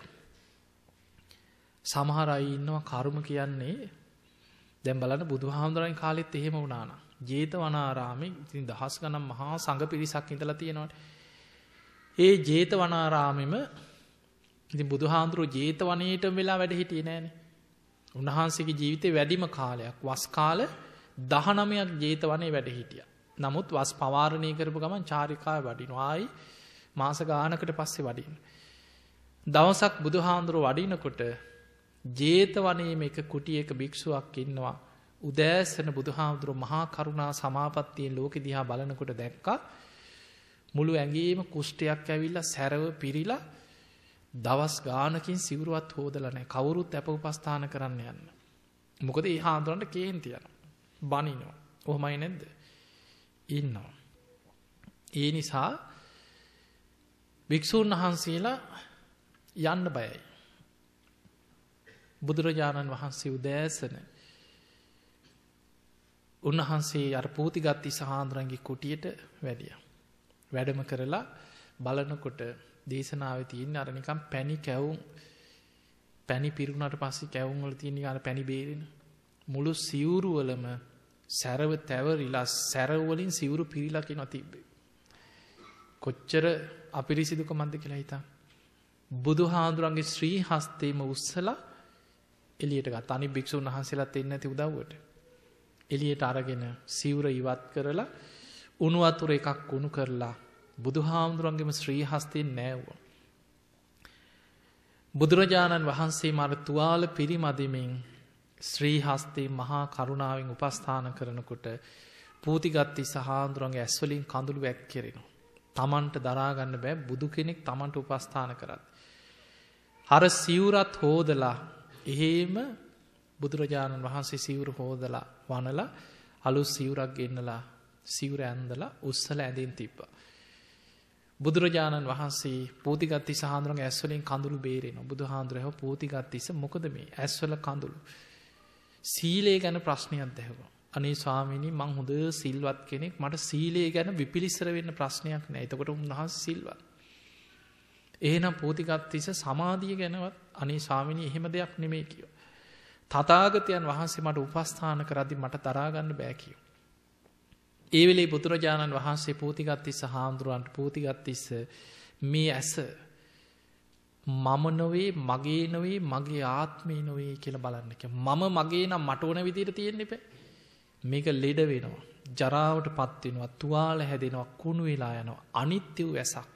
සමහර අය ඉන්නවා කර්ම කියන්නේ දැන් බලන්න බුදුහාමුදුරන්ගේ කාලෙත් එහෙම වුණා නා. ජේතවනාරාමේ ඉතින් දහස් ගණන් මහා සංඝ පිරිසක් ඉඳලා තියෙනවාට. ඒ ජේතවනාරාමෙම ඉතින් බුදුහාඳුරෝ ජේතවනයේටම වෙලා වැඩ හිටියේ නෑනේ. උන්වහන්සේගේ ජීවිතේ වැඩිම කාලයක් වස් කාල දහනවයක් ජේතවනේ වැඩ හිටියා. නමුත් වස් පවාරණය කරපු ගමන් චාරිකාවේ වඩිනවා. ආයි මාස ගානකට පස්සේ වඩින්න. දවසක් බුදුහාඳුරෝ වඩිනකොට ජේතවනයේම එක කුටියක භික්ෂුවක් ඉන්නවා. උදෑසන බුදුහාමුදුරුවෝ මහා කරුණා සමාපත්තියෙන් ලෝකෙ දිහා බලනකොට දැක්කා මුළු ඇඟේම කුෂ්ඨයක් ඇවිල්ලා සැරව පිරීලා දවස් ගානකින් සිවුරවත් හොදලා නැහැ. කවුරුත් අප උපස්ථාන කරන්න යන්න. මොකද ඒ හාමුදුරන්ට කේන්ති යනවා. බනිනවා. කොහොමයි නැද්ද? ඉන්නවා. ඒ නිසා භික්ෂුන් වහන්සේලා යන්න බයයි. බුදුරජාණන් වහන්සේ උදෑසන උන්වහන්සේ අර පූතිගත්ති සහාන්දුරන්ගේ කුටියට වැඩියා. වැඩම කරලා බලනකොට දේශනාවේ තියෙන අර නිකන් පැණි කැවුම් පැණි පිරුණාට පස්සේ කැවුම් වල තියෙන අර පැණි බේරෙන මුළු සිවුරු වලම සැරව තැවරිලා සැරව වලින් සිවුරු පිරීලා කියනවා තිබ්බේ. කොච්චර අපිරිසිදුකමක්ද කියලා හිතා. බුදුහාඳුරන්ගේ ශ්‍රී හස්තේම උස්සලා එළියට ගත්තා. අනිත් භික්ෂුන් වහන්සේලාත් එන්නේ නැති උදව්වට. එළියට අරගෙන සිවුර ඉවත් කරලා උණු වතුර එකක් උණු කරලා බුදුහාමුදුරන්ගේම ශ්‍රී හස්තයෙන් නෑවුවා. බුදුරජාණන් වහන්සේ මාර තුවාල පිරිමදිමින් ශ්‍රී හස්තේ මහා කරුණාවෙන් උපස්ථාන කරනකොට පූතිගත්ති සහාඳුරන්ගේ ඇස් වලින් කඳුළු වැක්කිරෙනවා. තමන්ට දරා ගන්න බෑ බුදු කෙනෙක් තමන්ට උපස්ථාන කරත්. අර සිවුරත් හොදලා එහෙම බුදුරජාණන් වහන්සේ සිවුර හොදලා වනලා අලුත් සිවුරක් ගෙන්නලා සිවුර ඇඳලා උස්සලා ඇඳින් තිබ්බා. බුදුරජාණන් වහන්සේ පූතිගත්ති සහාඳුරන්ගේ ඇස් වලින් කඳුළු බේරෙනවා. බුදුහාඳුරෝ පූතිගත්තිස මොකද මේ ඇස් වල කඳුළු? සීලය ගැන ප්‍රශ්නයක් දැහුවා. අනේ ස්වාමීනි මං හොඳ සිල්වත් කෙනෙක් මට සීලය ගැන විපිලිසර වෙන්න ප්‍රශ්නයක් නෑ. එතකොට උන්වහන්සේ සිල්වත්. එහෙනම් පූතිගත්තිස සමාධිය ගැනවත් අනේ ස්වාමීනි එහෙම දෙයක් නෙමෙයි කිව්වා. තථාගතයන් වහන්සේ මට උපස්ථාන කරද්දි මට තරහා ගන්න බෑ කිව්වා. ඒ වෙලේ බුදුරජාණන් වහන්සේ පූතිගත්තිස්ස හාමුදුරුවන්ට පූතිගත්තිස්ස මේ ඇස මම නොවේ මගේ නොවේ මගේ ආත්මේ නොවේ කියලා බලන්න කිව්වා. මම මගේ නම් මට ඕන විදිහට තියෙන්න එපා. මේක ලෙඩ වෙනවා, ජරාවටපත් වෙනවා, තුවාල හැදෙනවා, කුණු වෙලා යනවා. අනිත්‍ය වූ ඇසක්.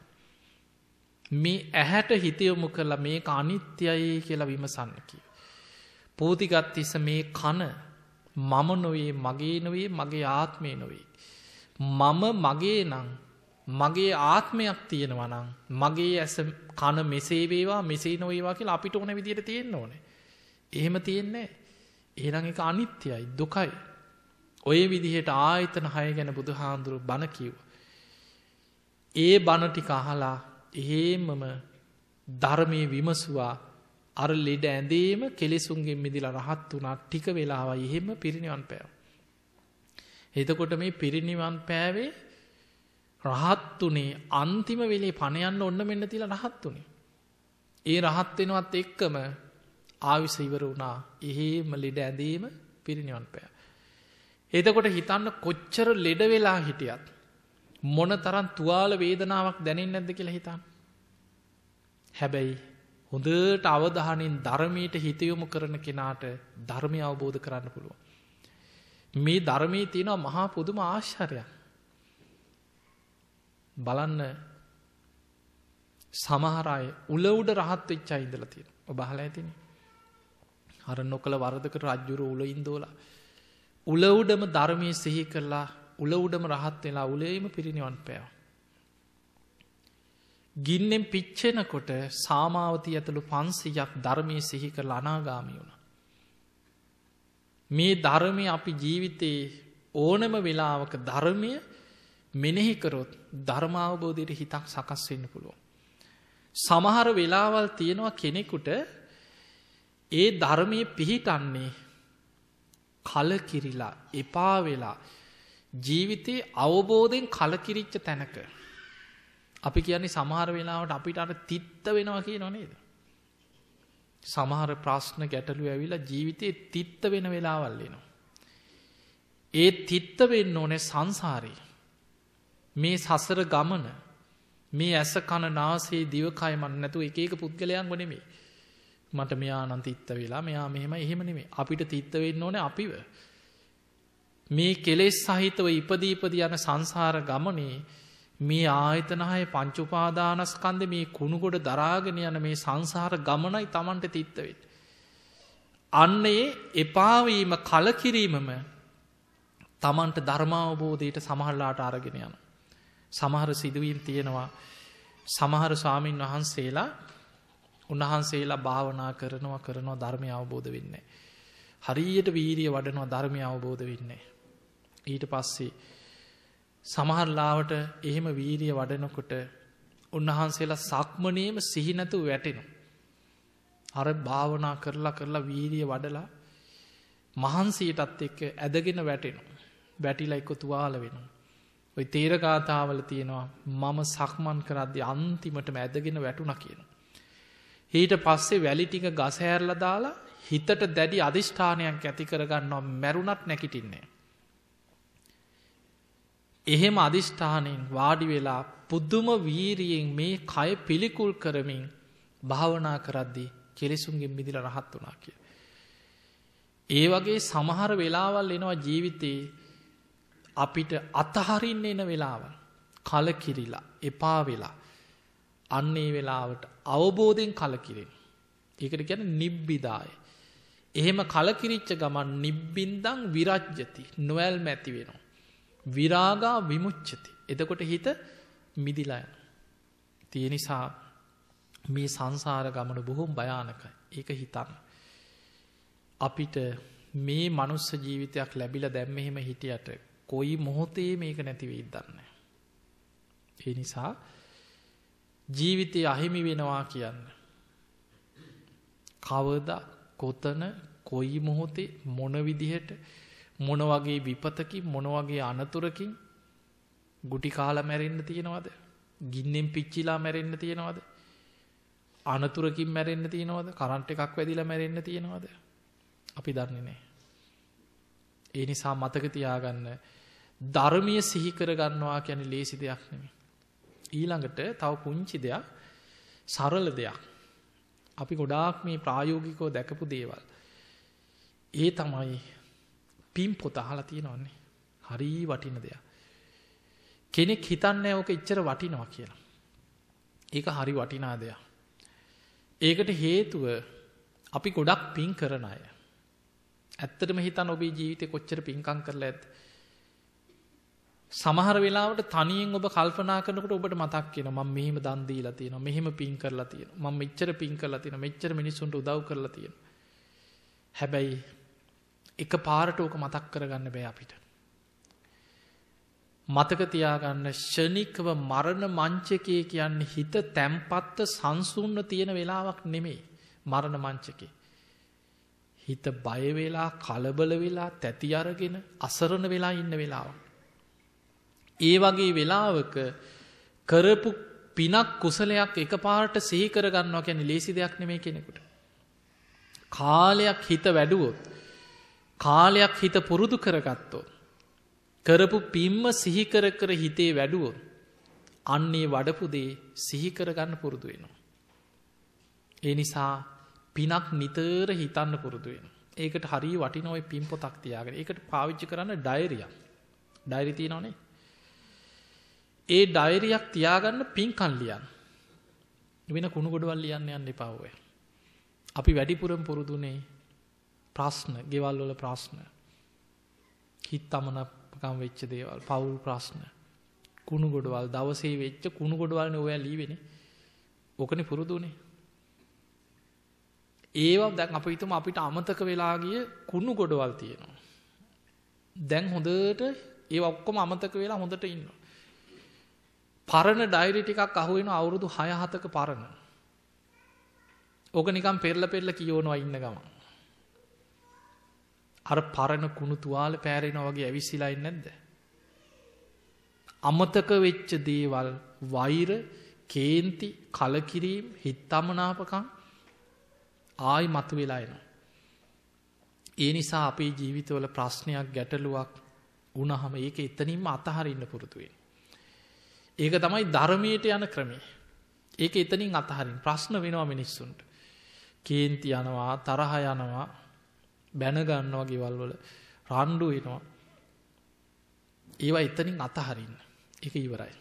මේ ඇහැට හිත යොමු කරලා මේක අනිත්‍යයි කියලා විමසන්න කිව්වා. පූතිගත්තිස්ස මේ කන මම නොවේ මගේ නොවේ මගේ ආත්මේ නොවේ. මම මගේ නම් මගේ ආත්මයක් තියෙනවා නම් මගේ ඇස කන මෙසේ වේවා මෙසේ නොවේවා කියලා අපිට ඕන විදිහට තියෙන්න ඕනේ. එහෙම තියෙන්නේ නැහැ. එහෙනම් ඒක අනිත්‍යයි දුකයි. ඔය විදිහට ආයතන හය ගැන බුදුහාඳුරු බණ කිව්වා. ඒ බණ ටික අහලා එහෙමම ධර්මයේ විමසුවා. අර ලෙඩ ඇඳේම කෙලෙසුන්ගෙන් මිදලා රහත් වුණා. ටික වෙලාවයි එහෙම පිරිනිවන් පෑවා. එතකොට මේ පිරිනිවන් පෑවේ රහත් උනේ අන්තිම වෙලේ පණ යන්න ඔන්න මෙන්න තියලා රහත් උනේ. ඒ රහත් වෙනවත් එක්කම ආවිස ඉවර වුණා. එහෙම ලෙඩ ඇඳේම පිරිනිවන් පෑවා. එතකොට හිතන්න කොච්චර ලෙඩ වෙලා හිටියත් මොන තරම් තුවාල වේදනාවක් දැනෙන්නේ නැද්ද කියලා හිතන්න. හැබැයි හොඳට අවධානයෙන් ධර්මයට හිත යොමු කරන කෙනාට ධර්මය අවබෝධ කරන්න පුළුවන්. මේ ධර්මයේ තියෙන මහා පුදුම ආශ්චර්යයක්. බලන්න සමහර අය උල උඩ රහත් වෙච්ච අය ඉඳලා තියෙනවා. ඔබ අහලා ඇතිනේ. අර නොකල වරදකට රජුර උල ඉඳෝලා උල උඩම ධර්මයේ සිහි කරලා උල උඩම රහත් වෙලා උලේම පිරිනිවන් පෑවා. ගින්නෙන් පිච්චෙනකොට සාමාවතී ඇතුළු පන්සියයක් ධර්මයේ සිහි කරලා අනාගාමී වුණා. මේ ධර්මය අපි ජීවිතේ ඕනම වෙලාවක ධර්මය මෙනෙහි කරොත් ධර්මාවබෝධයට හිතක් සකස් වෙන්න පුළුවන්. සමහර වෙලාවල් තියෙනවා කෙනෙකුට ඒ ධර්මයේ පිහිටන්නේ කලකිරිලා එපා වෙලා ජීවිතේ අවබෝධයෙන් කලකිරිච්ච තැනක. අපි කියන්නේ සමහර වෙලාවට අපිට අර තිත්ත වෙනවා කියනවා නේද? සමහර ප්‍රශ්න ගැටලු ඇවිල්ලා ජීවිතේ තිත්ත වෙන වෙලාවල් එනවා. ඒ තිත්ත වෙන්න ඕනේ සංසාරේ. මේ සසර ගමන මේ ඇස කන නාසයේ දිවකය මන් නැතුව එක එක පුද්ගලයන්ව නෙමෙයි. මට මෙයා නම් තිත්ත වෙලා මෙයා මෙහෙම එහෙම නෙමෙයි. අපිට තිත්ත වෙන්න ඕනේ අපිව. මේ කෙලෙස් සහිතව ඉපදී ඉපදී යන සංසාර ගමනේ මේ ආයතන හය පංච උපාදානස්කන්ධ මේ කුණුගොඩ දරාගෙන යන මේ සංසාර ගමනයි Tamanට තිත්ත වෙන්නේ. අන්නේ එපා වීම කලකිරීමම Tamanට ධර්මාවබෝධයට සමහරලාට අරගෙන යන. සමහර සිදුවීම් තියෙනවා. සමහර ස්වාමීන් වහන්සේලා උන්වහන්සේලා භාවනා කරනවා කරනවා ධර්මය අවබෝධ වෙන්නේ. හරියට වීරිය වඩනවා ධර්මය අවබෝධ වෙන්නේ. ඊට පස්සේ සමහරලාවට එහෙම වීරිය වඩනකොට උන්වහන්සේලා සක්මනේම සිහි නැතුව වැටෙනවා. අර භාවනා කරලා කරලා වීරිය වඩලා මහන්සියටත් එක්ක ඇදගෙන වැටෙනවා. වැටිලා එක්ක තුවාල වෙනවා. ඔය තේර ගාථාවල තියෙනවා මම සක්මන් කරද්දී අන්තිමටම ඇදගෙන වැටුණා කියනවා. ඊට පස්සේ වැලි ටික ගස හැරලා දාලා හිතට දැඩි අදිෂ්ඨානයක් ඇති කරගන්නවා මැරුණත් නැගිටින්නේ. එහෙම අදිෂ්ඨානයෙන් වාඩි වෙලා පුදුම වීරියෙන් මේ කය පිළිකුල් කරමින් භාවනා කරද්දී කෙලෙසුන්ගෙන් මිදලා රහත් වුණා කිය. ඒ වගේ සමහර වෙලාවල් එනවා ජීවිතේ අපිට අතහරින්න එන වෙලාවල් කලකිරිලා එපා වෙලා අන්න ඒ වෙලාවට අවබෝධයෙන් කලකිරෙන. ඒකට කියන්නේ නිබ්බිදාය. එහෙම කලකිරිච්ච ගමන් නිබ්බින්දං විරජ්‍යති නොවැල්ම ඇති වෙනවා. විරාගා විමුච්ඡති. එතකොට හිත මිදිලා යනවා. ඒ නිසා මේ සංසාර ගමන බොහොම භයානකයි. ඒක හිතන්න. අපිට මේ මනුස්ස ජීවිතයක් ලැබිලා දැන් මෙහෙම හිටියට කොයි මොහොතේ මේක නැති වෙයිද දන්නේ නැහැ. ඒ නිසා ජීවිතය අහිමි වෙනවා කියන්නේ කවදා කොතන කොයි මොහොතේ මොන විදිහට මොන වගේ විපතකින් මොන වගේ අනතුරකින් ගුටි කාලා මැරෙන්න තියෙනවද? ගින්නෙන් පිච්චිලා මැරෙන්න තියෙනවද? අනතුරකින් මැරෙන්න තියෙනවද? කරන්ට් එකක් වැදිලා මැරෙන්න තියෙනවද? අපි දන්නේ නැහැ. ඒ නිසා මතක තියාගන්න ධර්මීය සිහි කර ගන්නවා කියන්නේ ලේසි දෙයක් නෙමෙයි. ඊළඟට තව පුංචි දෙයක් සරල දෙයක්. අපි ගොඩාක් මේ ප්‍රායෝගිකව දැකපු දේවල්. ඒ තමයි පින් පොත අහලා තියෙනවනේ. හරි වටින දෙයක්. කෙනෙක් හිතන්නේ ඕක එච්චර වටිනවා කියලා. ඒක හරි වටිනා දෙයක්. ඒකට හේතුව අපි ගොඩක් පින් කරන අය. ඇත්තටම හිතන්න ඔබේ ජීවිතේ කොච්චර පින්කම් කරලා ඇද්ද? සමහර වෙලාවට තනියෙන් ඔබ කල්පනා කරනකොට ඔබට මතක් වෙනවා මම මෙහෙම දන් දීලා තියෙනවා මෙහෙම පින් කරලා තියෙනවා මම මෙච්චර පින් කරලා තියෙනවා මෙච්චර මිනිස්සුන්ට උදව් කරලා තියෙනවා. හැබැයි එක පාරට ඕක මතක් කරගන්න බෑ අපිට. මතක තියාගන්න ෂණිකව මරණ මංචකයේ කියන්නේ හිත තැම්පත්ව සංසුන්ව තියෙන වෙලාවක් නෙමෙයි මරණ මංචකේ. හිත බය වෙලා කලබල වෙලා තැති අරගෙන අසරණ වෙලා ඉන්න වෙලාවක්. ඒ වගේ වෙලාවක කරපු පිනක් කුසලයක් එකපාරට සිහි කරගන්නවා කියන්නේ ලේසි දෙයක් නෙමෙයි කෙනෙකුට. කාලයක් හිත වැඩුවොත් කාලයක් හිත පුරුදු කරගත්තොත් කරපු පින්ම සිහි කර කර හිතේ වැඩුවොත් අන්නේ වඩපු දේ සිහි කරගන්න පුරුදු වෙනවා. ඒ නිසා පිනක් නිතර හිතන්න පුරුදු වෙනවා. ඒකට හරිය වටින ওই පින් පොතක් තියාගෙන ඒකට පාවිච්චි කරන්න ඩයරියක්. ඩයරි තියෙනවනේ. ඒ ඩයරියක් තියාගන්න පින්කම් ලියන්න. වෙන කුණු ගොඩවල් ලියන්න යන්න එපා ඔය. අපි වැඩිපුරම පුරුදුනේ ප්‍රශ්න, ගෙවල් වල ප්‍රශ්න. හිතමනකම් වෙච්ච දේවල්, පවුල් ප්‍රශ්න, කුණු ගොඩවල් දවසේ වෙච්ච කුණු ගොඩවල්නේ ඔය ලියවෙන්නේ. ඕකනේ පුරුදුනේ. ඒවා දැන් අපි හිතමු අපිට අමතක වෙලා ගිය කුණු ගොඩවල් තියෙනවා. දැන් හොඳට ඒවා ඔක්කොම අමතක වෙලා හොඳට ඉන්නවා. පරණ ඩයරි ටිකක් අහුවෙන අවුරුදු හය හතක පරණ. ඕක නිකන් පෙරල පෙරල කියවනවා ඉන්න ගමන්. අර පරණ කුණු තුවාල පෑරෙනවා වගේ ඇවිස්සීලා ඉන්නේ නැද්ද? අමතක වෙච්ච දේවල් වෛර, කේන්ති, කලකිරීම, හිතමනාපකම් ආයි මතුවෙලා එනවා. ඒ නිසා අපේ ජීවිතවල ප්‍රශ්නයක් ගැටලුවක් වුණාම ඒක එතනින්ම අතහරින්න පුරුදු වෙන්න. ඒක තමයි ධර්මයට යන ක්‍රමය. ඒක එතනින් අතහරින්න. ප්‍රශ්න වෙනවා මිනිස්සුන්ට. කේන්ති යනවා, තරහ යනවා, බැන ගන්නවා ගෙවල් වල, රණ්ඩු වෙනවා. ඒවා එතනින් අතහරින්න. ඒක ඉවරයි.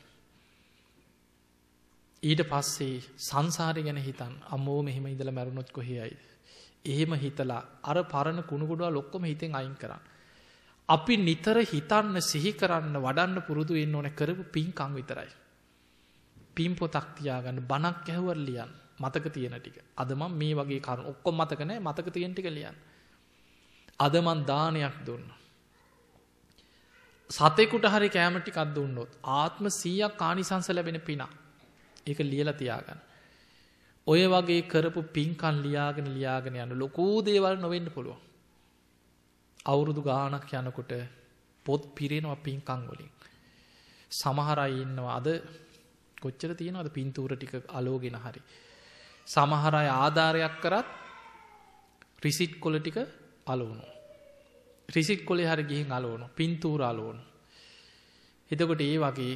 ඊට පස්සේ සංසාරය ගැන හිතන්න. අම්මෝ මෙහෙම ඉඳලා මැරුණොත් කොහේයිද? එහෙම හිතලා අර පරණ කුණු ගොඩවල් ඔක්කොම හිතෙන් අයින් කරන්න. අපි නිතර හිතන්න, සිහි කරන්න, වඩන්න පුරුදු වෙන්න ඕනේ කරපු පින්කම් විතරයි. පින් පොතක් තියාගන්න, බණක් ඇහුවර ලියන්න. මතක තියෙන ටික. අද මම මේ වගේ කරුණු ඔක්කොම මතක නැහැ, මතක තියෙන ටික ලියන්න. අද මම දානයක් දුන්නා. සතෙකුට හරි කැම ටිකක් දුන්නොත් ආත්ම සීයක් ආනිසංස ලැබෙන පිනක්. ඒක ලියලා තියාගන්න. ඔය වගේ කරපු පින්කම් ලියාගෙන ලියාගෙන යන ලොකු දේවල් නොවෙන්න පුළුවන්. අවුරුදු ගාණක් යනකොට පොත් පිරෙනවා පින්කම් වලින්. සමහර අය ඉන්නවා අද කොච්චර තියෙනවද පින්තූර ටික අලෝගෙන හරි. සමහර අය ආධාරයක් කරත් රිසිට් කොළ ටික අලවනවා. රිසිට් කොලේ හරි ගිහින් අලවනවා. පින්තූර අලවනවා. එතකොට ඒ වගේ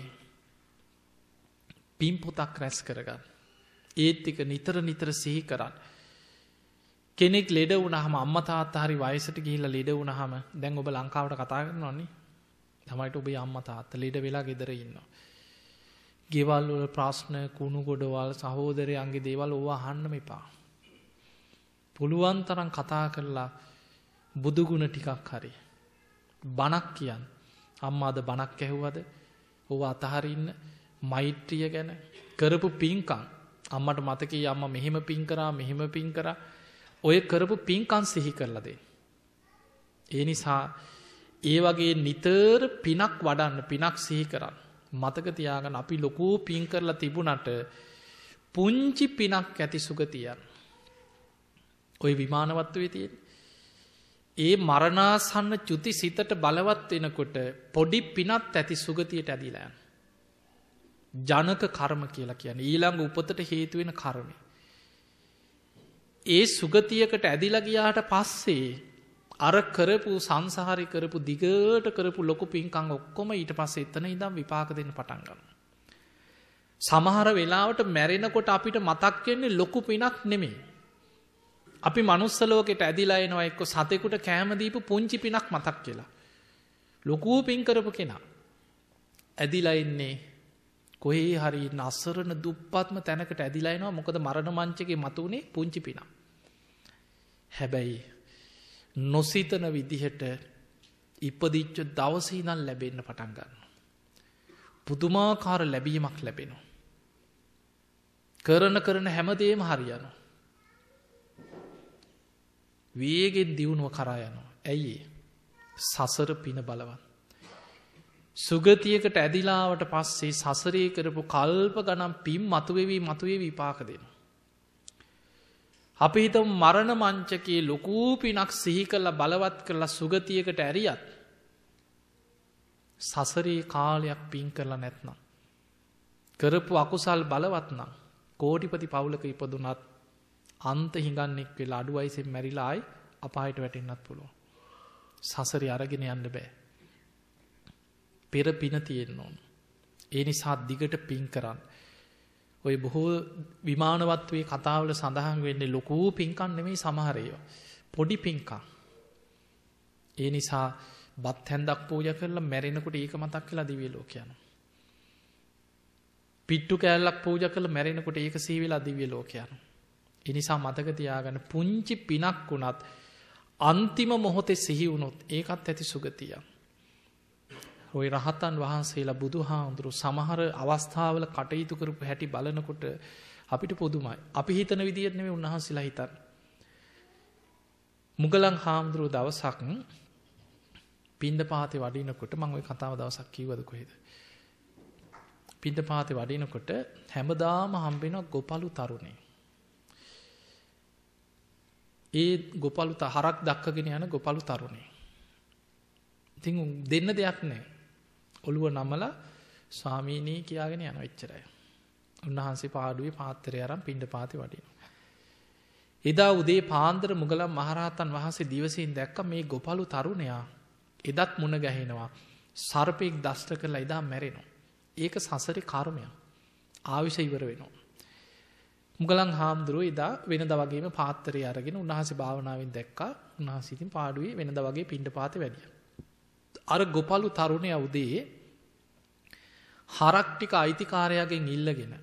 පින් පොතක් රැස් කරගන්න. ඒත් ටික නිතර නිතර සිහි කරන්න. කෙනෙක් ලෙඩ වුණාම අම්මා තාත්තා හරි වයසට ගිහිල්ලා ලෙඩ වුණාම දැන් ඔබ ලංකාවට කතා කරනවනේ. තමයිට ඔබේ අම්මා තාත්තා ලෙඩ වෙලා ගෙදර ඉන්නවා. ගෙවල් වල ප්‍රශ්න, කුණු ගොඩවල්, සහෝදරයන්ගේ දේවල් ඕවා අහන්න එපා. පුළුවන් තරම් කතා කරලා බුදු ගුණ ටිකක් හරි බණක් කියන්න. අම්මාද බණක් ඇහුවද? ඕවා අතහරින්න. මෛත්‍රිය ගැන කරපු පින්කම්. අම්මට මතකයි අම්මා මෙහෙම පින් කරා, මෙහෙම පින් කරා. ඔය කරපු පින්කම් සිහි කරලා දෙන්න. ඒ නිසා ඒ වගේ නිතර පිනක් වඩන්න, පිනක් සිහි කරන්න. මතක තියාගන්න අපි ලොකු පින් කරලා තිබුණට පුංචි පිනක් ඇති සුගතියක්. ওই විමානවත්වයේ තියෙන. ඒ මරණාසන්න චුති සිතට බලවත් වෙනකොට පොඩි පිනක් ඇති සුගතියට ඇදිලා යන. ජනක කර්ම කියලා කියන්නේ ඊළඟ උපතට හේතු වෙන කර්මය. ඒ සුගතියකට ඇදිලා ගියාට පස්සේ අර කරපු සංසාරේ කරපු දිගට කරපු ලොකු පින්කම් ඔක්කොම ඊට පස්සේ එතන ඉඳන් විපාක දෙන්න පටන් ගන්නවා. සමහර වෙලාවට මැරෙනකොට අපිට මතක් වෙන්නේ ලොකු පිනක් නෙමෙයි. අපි මනුස්ස ලෝකෙට ඇදිලා එනවා එක්ක සතෙකුට කෑම දීපු පුංචි පිනක් මතක් කියලා. ලොකු පින් කරපු කෙනා ඇදිලා ඉන්නේ කොහේ හරි නසරණ දුප්පත්ම තැනකට ඇදිලා එනවා. මොකද මරණ මංචකේ මතුනේ පුංචි පිනක්. හැබැයි නොසිතන විදිහට ඉපදිච්ච දවසේ ඉඳන් ලැබෙන්න පටන් ගන්නවා. පුදුමාකාර ලැබීමක් ලැබෙනවා. කරන කරන හැමදේම හරියනවා. වේගෙන් දියුණුව කරා යනවා. ඇයි? සසර පින බලවත්. සුගතියකට ඇදිලාවට පස්සේ සසරේ කරපු කල්ප ගණන් පින් මතුවේවි මතුවේවි විපාක දෙනවා. අපි හිතමු මරණ මංචකයේ ලොකු පිනක් සිහි කරලා බලවත් කරලා සුගතියකට ඇරියත් සසරේ කාලයක් පින් කරලා නැත්නම් කරපු අකුසල් බලවත් නම් කෝටිපති පවුලක ඉපදුනත් අන්ත හිඟන්නෙක් වෙලා අඩු වයසෙන් මැරිලා ආයි අපායට වැටෙන්නත් පුළුවන්. සසරේ අරගෙන යන්න බෑ. පෙර පින තියෙන්න ඕන. ඒ නිසා දිගට පින් කරන්න. ඔය බොහෝ විමානවත්වයේ කතාවල සඳහන් වෙන්නේ ලොකු පින්කම් නෙමෙයි සමහර ඒවා. පොඩි පින්කම්. ඒ නිසා බත් හැන්දක් පූජා කරලා මැරෙනකොට ඒක මතක් වෙලා දිව්‍ය ලෝක යනවා. පිට්ටු කෑල්ලක් පූජා කරලා මැරෙනකොට ඒක සිහි වෙලා දිව්‍ය ලෝක යනවා. ඒ නිසා මතක තියාගන්න පුංචි පිනක් වුණත් අන්තිම මොහොතේ සිහි වුණොත් ඒකත් ඇති සුගතියක්. ඔය රහතන් වහන්සේලා බුදුහාමුදුරු සමහර අවස්ථාවල කටයුතු කරපු හැටි බලනකොට අපිට පොදුමයි. අපි හිතන විදිහට නෙමෙයි උන්වහන්සේලා හිතන්නේ. මුගලන් හාමුදුරුව දවසක් පින්දපාතේ වඩිනකොට මම ওই කතාව දවසක් කිව්වද කොහෙද? පින්දපාතේ වඩිනකොට හැමදාම හම්බ වෙන ගොපලු තරුණේ. ඒ ගොපලු හරක් දක්කගෙන යන ගොපලු තරුණේ. ඉතින් දෙන්න දෙයක් නැහැ. ඔළුව නමලා ස්වාමීනි කියාගෙන යනවා එච්චරයි. උන්වහන්සේ පාඩුවේ පාත්‍රය අරන් පින්ඩපාතේ වඩිනවා. එදා උදේ පාන්දර මුගලන් මහරහතන් වහන්සේ දිවසින් දැක්ක මේ ගොපලු තරුණයා එදත් මුණ ගැහෙනවා. සර්පෙක් දෂ්ට කරලා එදා මැරෙනවා. ඒක සසරේ කර්මයක්. ආයුෂ ඉවර වෙනවා. මුගලන් හාමුදුරුවෝ එදා වෙනදා වගේම පාත්‍රය අරගෙන උන්වහන්සේ භාවනාවෙන් දැක්කා. උන්වහන්සේ ඉතින් පාඩුවේ වෙනදා වගේ පිණ්ඩපාතේ වැඩියා. අර ගොපලු තරුණයා උදේ හරක් ටික අයිතිකාරයාගෙන් ඉල්ලගෙන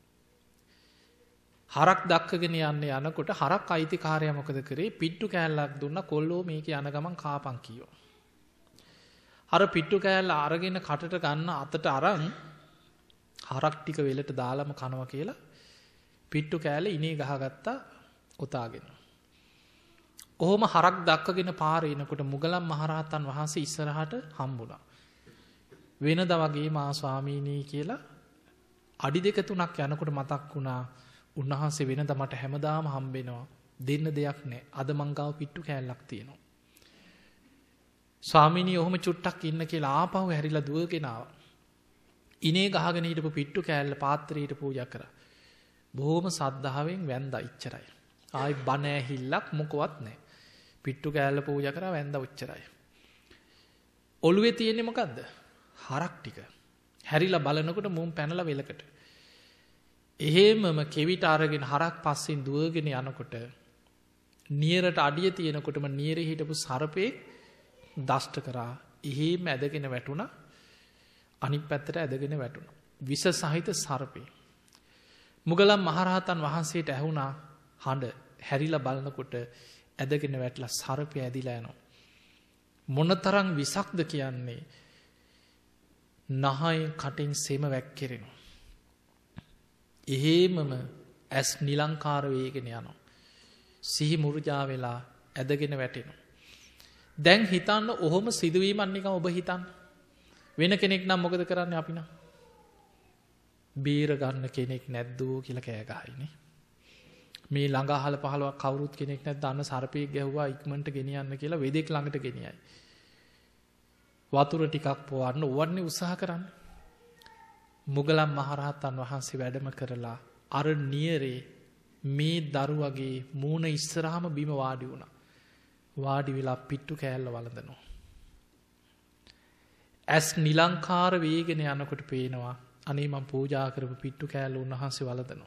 හරක් දක්කගෙන යන්න යනකොට හරක් අයිතිකාරයා මොකද කරේ? පිට්ටු කෑල්ලක් දුන්නා. කොල්ලෝ මේක යන ගමන් කාපන් කිව්වා. අර පිට්ටු කෑල්ල අරගෙන කටට ගන්න අතට අරන් හරක් ටික වෙලට දාලම කනවා කියලා පිට්ටු කෑල්ල ඉනේ ගහගත්තා ඔතාගෙන. ඔහොම හරක් දක්කගෙන පාරේ එනකොට මුගලන් මහරහතන් වහන්සේ ඉස්සරහට හම්බුණා. වෙනදා වගේ මා ස්වාමීනි කියලා අඩි දෙක තුනක් යනකොට මතක් වුණා උන්වහන්සේ වෙනදා මට හැමදාම හම්බෙනවා. දෙන්න දෙයක් නැහැ. අද මං ගාව පිට්ටු කෑල්ලක් තියෙනවා. ස්වාමීනි ඔහොම චුට්ටක් ඉන්න කියලා ආපහු හැරිලා දුවගෙන ආවා. ඉනේ ගහගෙන හිටපු පිට්ටු කෑල්ල පාත්‍රයට පූජා කරා. බොහොම සද්ධාවෙන් වැන්දා ඉච්චරයි. ආයි බණ ඇහිල්ලක් මොකවත් නැහැ. පිට්ටු කෑල්ල පූජා කරා වැන්දා උච්චරයි. ඔළුවේ තියෙන්නේ මොකද්ද? හරක් ටික. හැරිලා බලනකොට මුම් පැනලා වෙලකට. එහෙමම කෙවිත අරගෙන හරක් පස්සෙන් දුවගෙන යනකොට නියරට අඩිය තියෙනකොටම නියරේ හිටපු සර්පෙක් දෂ්ට කරා. එහෙම ඇදගෙන වැටුණා. අනිත් පැත්තට ඇදගෙන වැටුණා. විස සහිත සර්පේ. මුගලන් මහරහතන් වහන්සේට ඇහුණා හඬ. හැරිලා බලනකොට ඇදගෙන වැටලා සර්පය ඇදිලා යනවා. මොනතරම් විසක්ද කියන්නේ. නහයෙන් කටින් සෙම වැක්කිරෙනවා. එහෙමම ඇස් නිලංකාර වේගෙන යනවා. සිහි මුර්ජා වෙලා ඇදගෙන වැටෙනවා. දැන් හිතන්න ඔහොම සිදුවීමක් නිකන් ඔබ හිතන්න. වෙන කෙනෙක් නම් මොකද කරන්නේ අපි නම්? බීර ගන්න කෙනෙක් නැද්දෝ කියලා කෑ ගහයිනේ. මේ ළඟ අහල පහලවක් කවුරුත් කෙනෙක් නැද්ද අන්න සර්පෙක් ගැහුවා ඉක්මනට ගෙනියන්න කියලා වෙදෙක් ළඟට ගෙනියයි. වතුර ටිකක් පොවන්න ඕවන්නේ උත්සාහ කරන්න. මුගලන් මහරහතන් වහන්සේ වැඩම කරලා අර නියරේ මේ දරුවගේ මූණ ඉස්සරහම බිම වාඩි වුණා. වාඩි වෙලා පිට්ටු කෑල්ල වළඳනවා. ඇස් නිලංකාර වේගෙන යනකොට පේනවා අනේ මම පූජා කරපු පිට්ටු කෑල්ල උන්වහන්සේ වළඳනවා.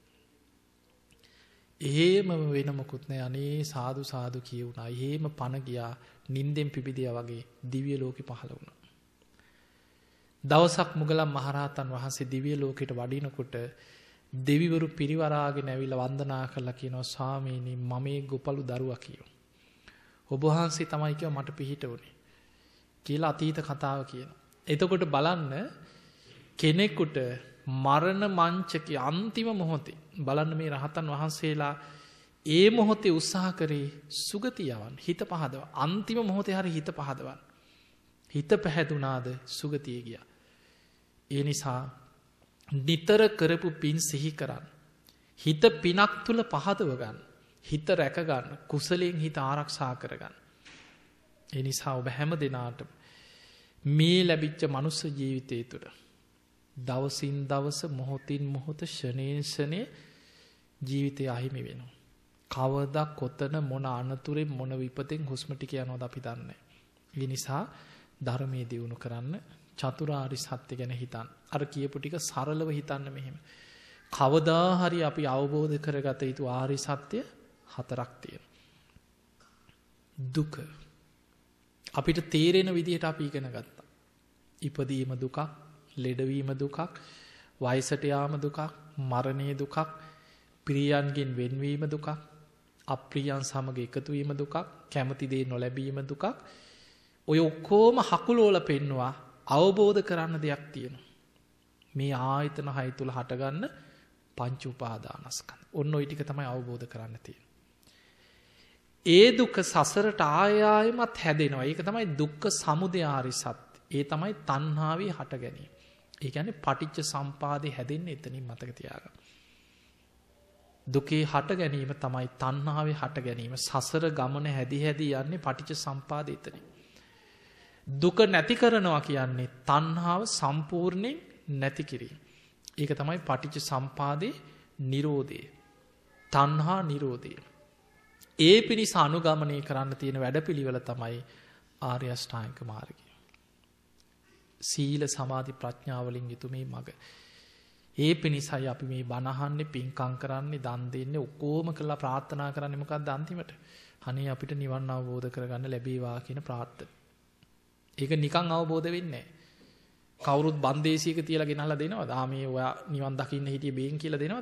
එහෙම වෙන මොකුත් නෑ. අනේ සාදු සාදු කියුණා. එහෙම පණ ගියා. නින්දෙන් පිබිදියා වගේ දිව්‍ය ලෝකෙ පහළ වුණා. දවසක් මුගලන් මහරහතන් වහන්සේ දිව්‍ය ලෝකෙට වඩිනකොට දෙවිවරු පිරිවරාගෙන ඇවිල්ලා වන්දනා කරලා කියනවා ස්වාමීනි මම මේ ගොපලු දරුවා කියෝ. ඔබ වහන්සේ තමයි කියව මට පිහිට වුණේ කියලා අතීත කතාව කියනවා. එතකොට බලන්න කෙනෙකුට මරණ මංචකේ අන්තිම මොහොතේ බලන්න මේ රහතන් වහන්සේලා ඒ මොහොතේ උත්සාහ කරේ සුගතිය යවන්න හිත පහදව. අන්තිම මොහොතේ හරි හිත පහදවන්න. හිත පැහැදුනාද සුගතිය ගියා. ඒ නිසා නිතර කරපු පින් සිහි කරන්න. හිත පිනක් තුල පහදව ගන්න. හිත රැක ගන්න. කුසලයෙන් හිත ආරක්ෂා කරගන්න. ඒ නිසා ඔබ හැම දිනාටම මේ ලැබිච්ච මනුස්ස ජීවිතය තුළ දවසින් දවස මොහොතින් මොහොත ෂණයෙන් ෂණය ජීවිතය අහිමි වෙනවා. කවදා කොතන මොන අනතුරෙන් මොන විපතෙන් හුස්ම ටික යනවද අපි දන්නේ නැහැ. ඒ නිසා ධර්මයේ දියුණු කරන්න චතුරාර්ය සත්‍ය ගැන හිතන්න. අර කියපු ටික සරලව හිතන්න මෙහෙම. කවදා හරි අපි අවබෝධ කරගත යුතු ආර්ය සත්‍ය හතරක් තියෙනවා. දුක අපිට තේරෙන විදිහට අපි ඉගෙන ගත්තා. ඉපදීම දුකක්, ලෙඩවීම දුකක්, වයසට යාම දුකක්, මරණයේ දුකක්, ප්‍රියයන්ගෙන් වෙන්වීම දුකක්, අප්‍රියයන් සමග එකතු වීම දුකක්, කැමති දේ නොලැබීම දුකක්. ඔය ඔක්කොම හකුලෝල පෙන්නවා අවබෝධ කරන්න දෙයක් තියෙනවා. මේ ආයතන හය තුල හටගන්න පංච උපාදානස්කන්ධ. ඔන්න ඔය ටික තමයි අවබෝධ කරන්න තියෙන්නේ. ඒ දුක සසරට ආය ආයෙමත් හැදෙනවා. ඒක තමයි දුක්ඛ සමුදය ආර්ය සත්‍ය. ඒ තමයි තණ්හාවේ හට ගැනීම. ඒ කියන්නේ පටිච්ච සම්පාදේ හැදෙන්නේ එතනින් මතක තියාගන්න. දුකේ හට ගැනීම තමයි තණ්හාවේ හට ගැනීම. සසර ගමන හැදි හැදි යන්නේ පටිච්ච සම්පාදේ එතනින්. දුක නැති කරනවා කියන්නේ තණ්හාව සම්පූර්ණයෙන් නැති කිරීම. ඒක තමයි පටිච්ච සම්පාදේ නිරෝධය. තණ්හා නිරෝධය. ඒ පිණිස අනුගමනය කරන්න තියෙන වැඩපිළිවෙල තමයි ආර්ය අෂ්ටාංගික මාර්ගය. සීල සමාධි ප්‍රඥාවලින් යුතු මේ මඟ. ඒ පිණිසයි අපි මේ බණ අහන්නේ, පින්කම් කරන්නේ, දන් දෙන්නේ, ඔක්කොම කරලා ප්‍රාර්ථනා කරන්නේ මොකක්ද අන්තිමට? අනේ අපිට නිවන් අවබෝධ කරගන්න ලැබේවා කියන ප්‍රාර්ථන. ඒක නිකන් අවබෝධ වෙන්නේ නැහැ. කවුරුත් බන්දේසියක තියලා ගෙනහලා දෙනවද? ආ මේ ඔයා නිවන් දකින්න හිටියේ බේන් කියලා දෙනවද?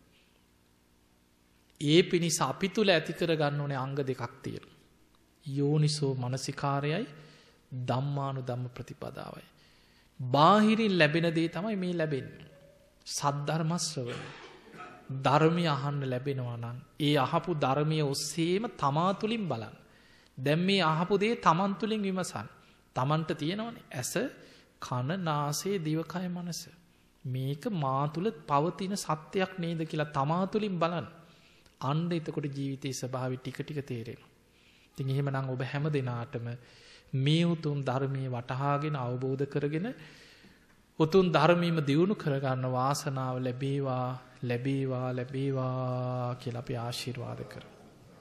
ඒ පිණිස අපි තුල ඇති කරගන්න ඕනේ අංග දෙකක් තියෙනවා. යෝනිසෝ මනසිකාරයයි ධම්මානුධම්ම ප්‍රතිපදාවයි. බාහිරින් ලැබෙන දේ තමයි මේ ලැබෙන්නේ. සද්ධර්ම ශ්‍රවණය. ධර්මය අහන්න ලැබෙනවා නම් ඒ අහපු ධර්මයේ ඔස්සේම තමා තුලින් බලන්න. දැන් මේ අහපු දේ තමන් තුලින් විමසන්න. තමන්ට තියෙනවනේ ඇස, කන, නාසය, දිවකය, මනස. මේක මා තුල පවතින සත්‍යයක් නේද කියලා තමා තුලින් බලන්න. අන්න එතකොට ජීවිතයේ ස්වභාවය ටික ටික තේරෙනවා. ඉතින් එහෙමනම් ඔබ හැම දිනාටම මේ උතුම් ධර්මයේ වටහාගෙන අවබෝධ කරගෙන උතුම් ධර්මීම දියුණු කරගන්න වාසනාව ලැබේවා ලැබේවා ලැබේවා කියලා අපි ආශිර්වාද කරමු.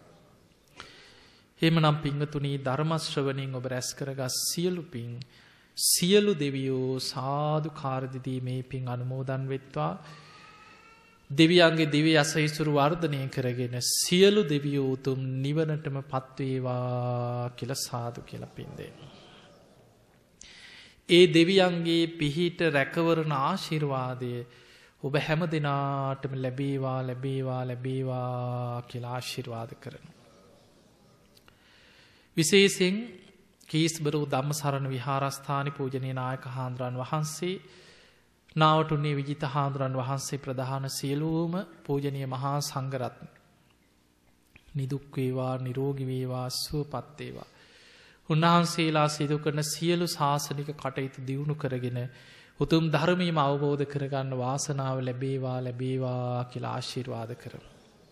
එහෙමනම් පින්වතුනි ධර්ම ශ්‍රවණයෙන් ඔබ රැස් කරගත් සියලු පින් සියලු දෙවියෝ සාදුකාර දෙදී මේ පින් අනුමෝදන් වෙත්වා. දෙවියන්ගේ දිව්‍ය අසහිසුරු වර්ධනය කරගෙන සියලු දෙවියෝ උතුම් නිවනටම පත්වේවා කියලා සාදු කියලා පින් දෙන්න. ඒ දෙවියන්ගේ පිහිට රැකවරණ ආශිර්වාදය ඔබ හැම දිනාටම ලැබේවා ලැබේවා ලැබේවා කියලා ආශිර්වාද කරනවා. විශේෂයෙන් කීස්බරෝ ධම්මසරණ විහාරස්ථානයේ පූජනීය නායක හාමුදුරන් වහන්සේ, නාවටුනේ විජිත හාමුදුරන් වහන්සේ ප්‍රධාන සියලුම පූජනීය මහා සංඝරත්න නිදුක් වේවා නිරෝගී වේවා සුවපත් වේවා. උන්වහන්සේලා සිදු කරන සියලු ශාසනික කටයුතු දියුණු කරගෙන උතුම් ධර්මයම අවබෝධ කරගන්න වාසනාව ලැබේවා ලැබේවා කියලා ආශිර්වාද කරමු.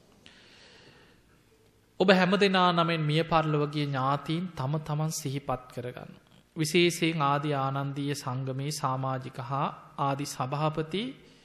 ඔබ හැමදෙනා නමෙන් මිය පරලොව ගිය ඥාතීන් තම තමන් සිහිපත් කරගන්න. විශේෂයෙන් ආදි ආනන්දීය සංගමේ සමාජික හා ආදි සභාපති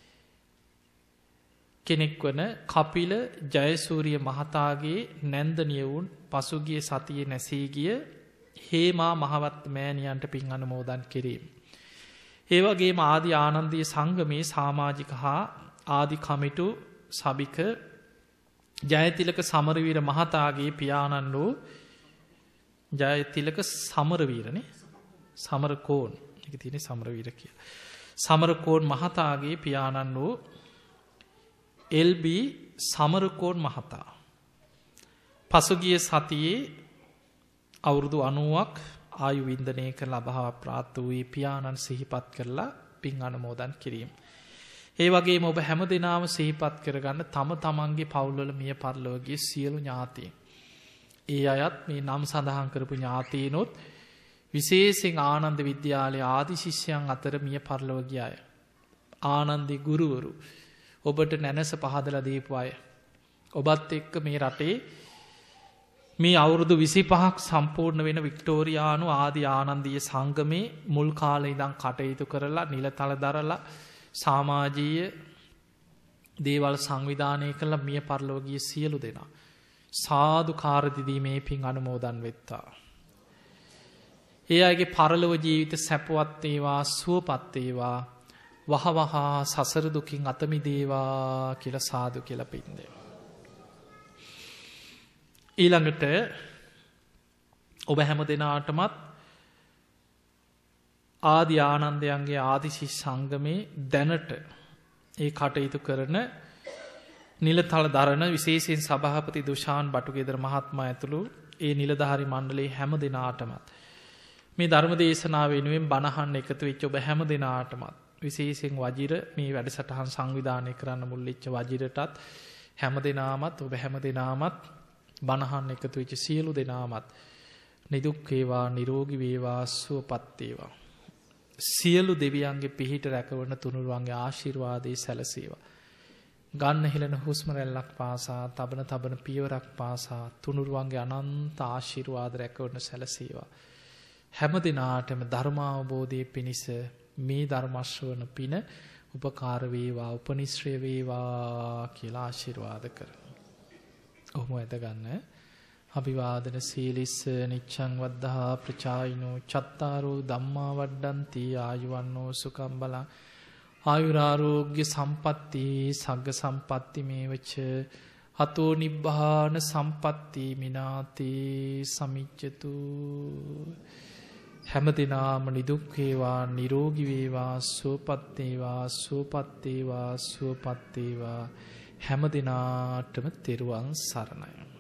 කෙනෙක් වන කපිල ජයසූරිය මහතාගේ නැන්දනිය වුන් පසුගිය සතියේ නැසී ගිය හේමා මහවත් මෑණියන්ට පින් අනුමෝදන් කිරීම. ඒ වගේම ආදි ආනන්දීය සංගමේ සමාජික හා ආදි කමිටු සභික ජයතිලක සමරවීර මහතාගේ පියාණන් වූ ජයතිලක සමරවීරනේ සමරකෝන් එක තියෙන සමරවීර කියලා. සමරකෝන් මහතාගේ පියාණන් වූ එල්.බී. සමරකෝන් මහතා පසුගිය සතියේ අවුරුදු අනූවක් ආයු වින්දනය කරලා අභාව ප්‍රාප්ත වූ පියාණන් සිහිපත් කරලා පින් අනුමෝදන් කිරීම. ඒ වගේම ඔබ හැම දිනම සිහිපත් කරගන්න තම තමන්ගේ පවුල්වල මිය පරලොව ගිය සියලු ඥාතීන්. ඒ අයත් මේ නම් සඳහන් කරපු ඥාතීනොත් විශේෂයෙන් ආනන්ද විද්‍යාලයේ ආදි ශිෂ්‍යයන් අතර මිය පරලොව ගිය අය. ආනන්දේ ගුරුවරු ඔබට නැනස පහදලා දීපු අය. ඔබත් එක්ක මේ රටේ මේ අවුරුදු විසිපහක් සම්පූර්ණ වෙන වික්ටෝරියානු ආදි ආනන්දීය සංගමේ මුල් කාලේ ඉඳන් කටයුතු කරලා නිලතල දරලා සමාජීය දේවල් සංවිධානය කළ මිය පරලොව ගිය සියලු දෙනා සාදුකාර දිදී මේ පින් අනුමෝදන් වෙත්තා. ඒ අයගේ පරලොව ජීවිත සැපවත් වේවා සුවපත් වේවා වහවහා සසර දුකින් අත මිදේවා කියලා සාදු කියලා පින් දෙන්න. ඊළඟට ඔබ හැම දිනාටමත් ආදි ආනන්දයන්ගේ ආදිශි සංගමේ දැනට ඒ කටයුතු කරන නිලතල දරන විශේෂයෙන් සභාපති දුෂාන් බටුගේදර මහත්මයා ඇතුළු ඒ නිලධාරි මණ්ඩලයේ හැම දිනාටමත් මේ ධර්ම දේශනාව වෙනුවෙන් බණ අහන්න එකතු වෙච්ච ඔබ හැම දිනාටමත් විශේෂයෙන් වජිර මේ වැඩසටහන් සංවිධානය කරන්න මුල් වෙච්ච වජිරටත් හැම දිනාමත් ඔබ හැම දිනාමත් බණ අහන්න එකතු වෙච්ච සියලු දෙනාමත් නිදුක් වේවා නිරෝගී වේවා සුවපත් වේවා. සියලු දෙවියන්ගේ පිහිට රැකවන තුනුරුවන්ගේ ආශිර්වාදයේ සැලසේවා. ගන්න හෙළන හුස්ම රැල්ලක් පාසා තබන තබන පියවරක් පාසා තුනුරුවන්ගේ අනන්ත ආශිර්වාද රැකවන සැලසේවා. හැම දිනාටම ධර්මාවබෝධයේ පිණිස මේ ධර්ම ශ්‍රවණ පින උපකාර වේවා උපනිශ්‍රේ වේවා කියලා ආශිර්වාද කරමු. ඔහොම ඇද ගන්න. අභිවාදන සීලිස්ස නිච්ඡං වද්ධා ප්‍රචායිනෝ චත්තාරෝ ධම්මා වඩ්ඩಂತಿ ආයුවන්නෝ සුඛං බලං ආයුරාෝග්‍ය සම්පatti සග්ග සම්පatti මේවච අතෝ නිබ්බාන සම්පatti මිනාති සමිච්ඡතු. හැම දිනාම නිදුක් වේවා නිරෝගී වේවා සුවපත් වේවා සුවපත් වේවා සුවපත් වේවා. හැම දිනාටම තෙරුවන් සරණයි.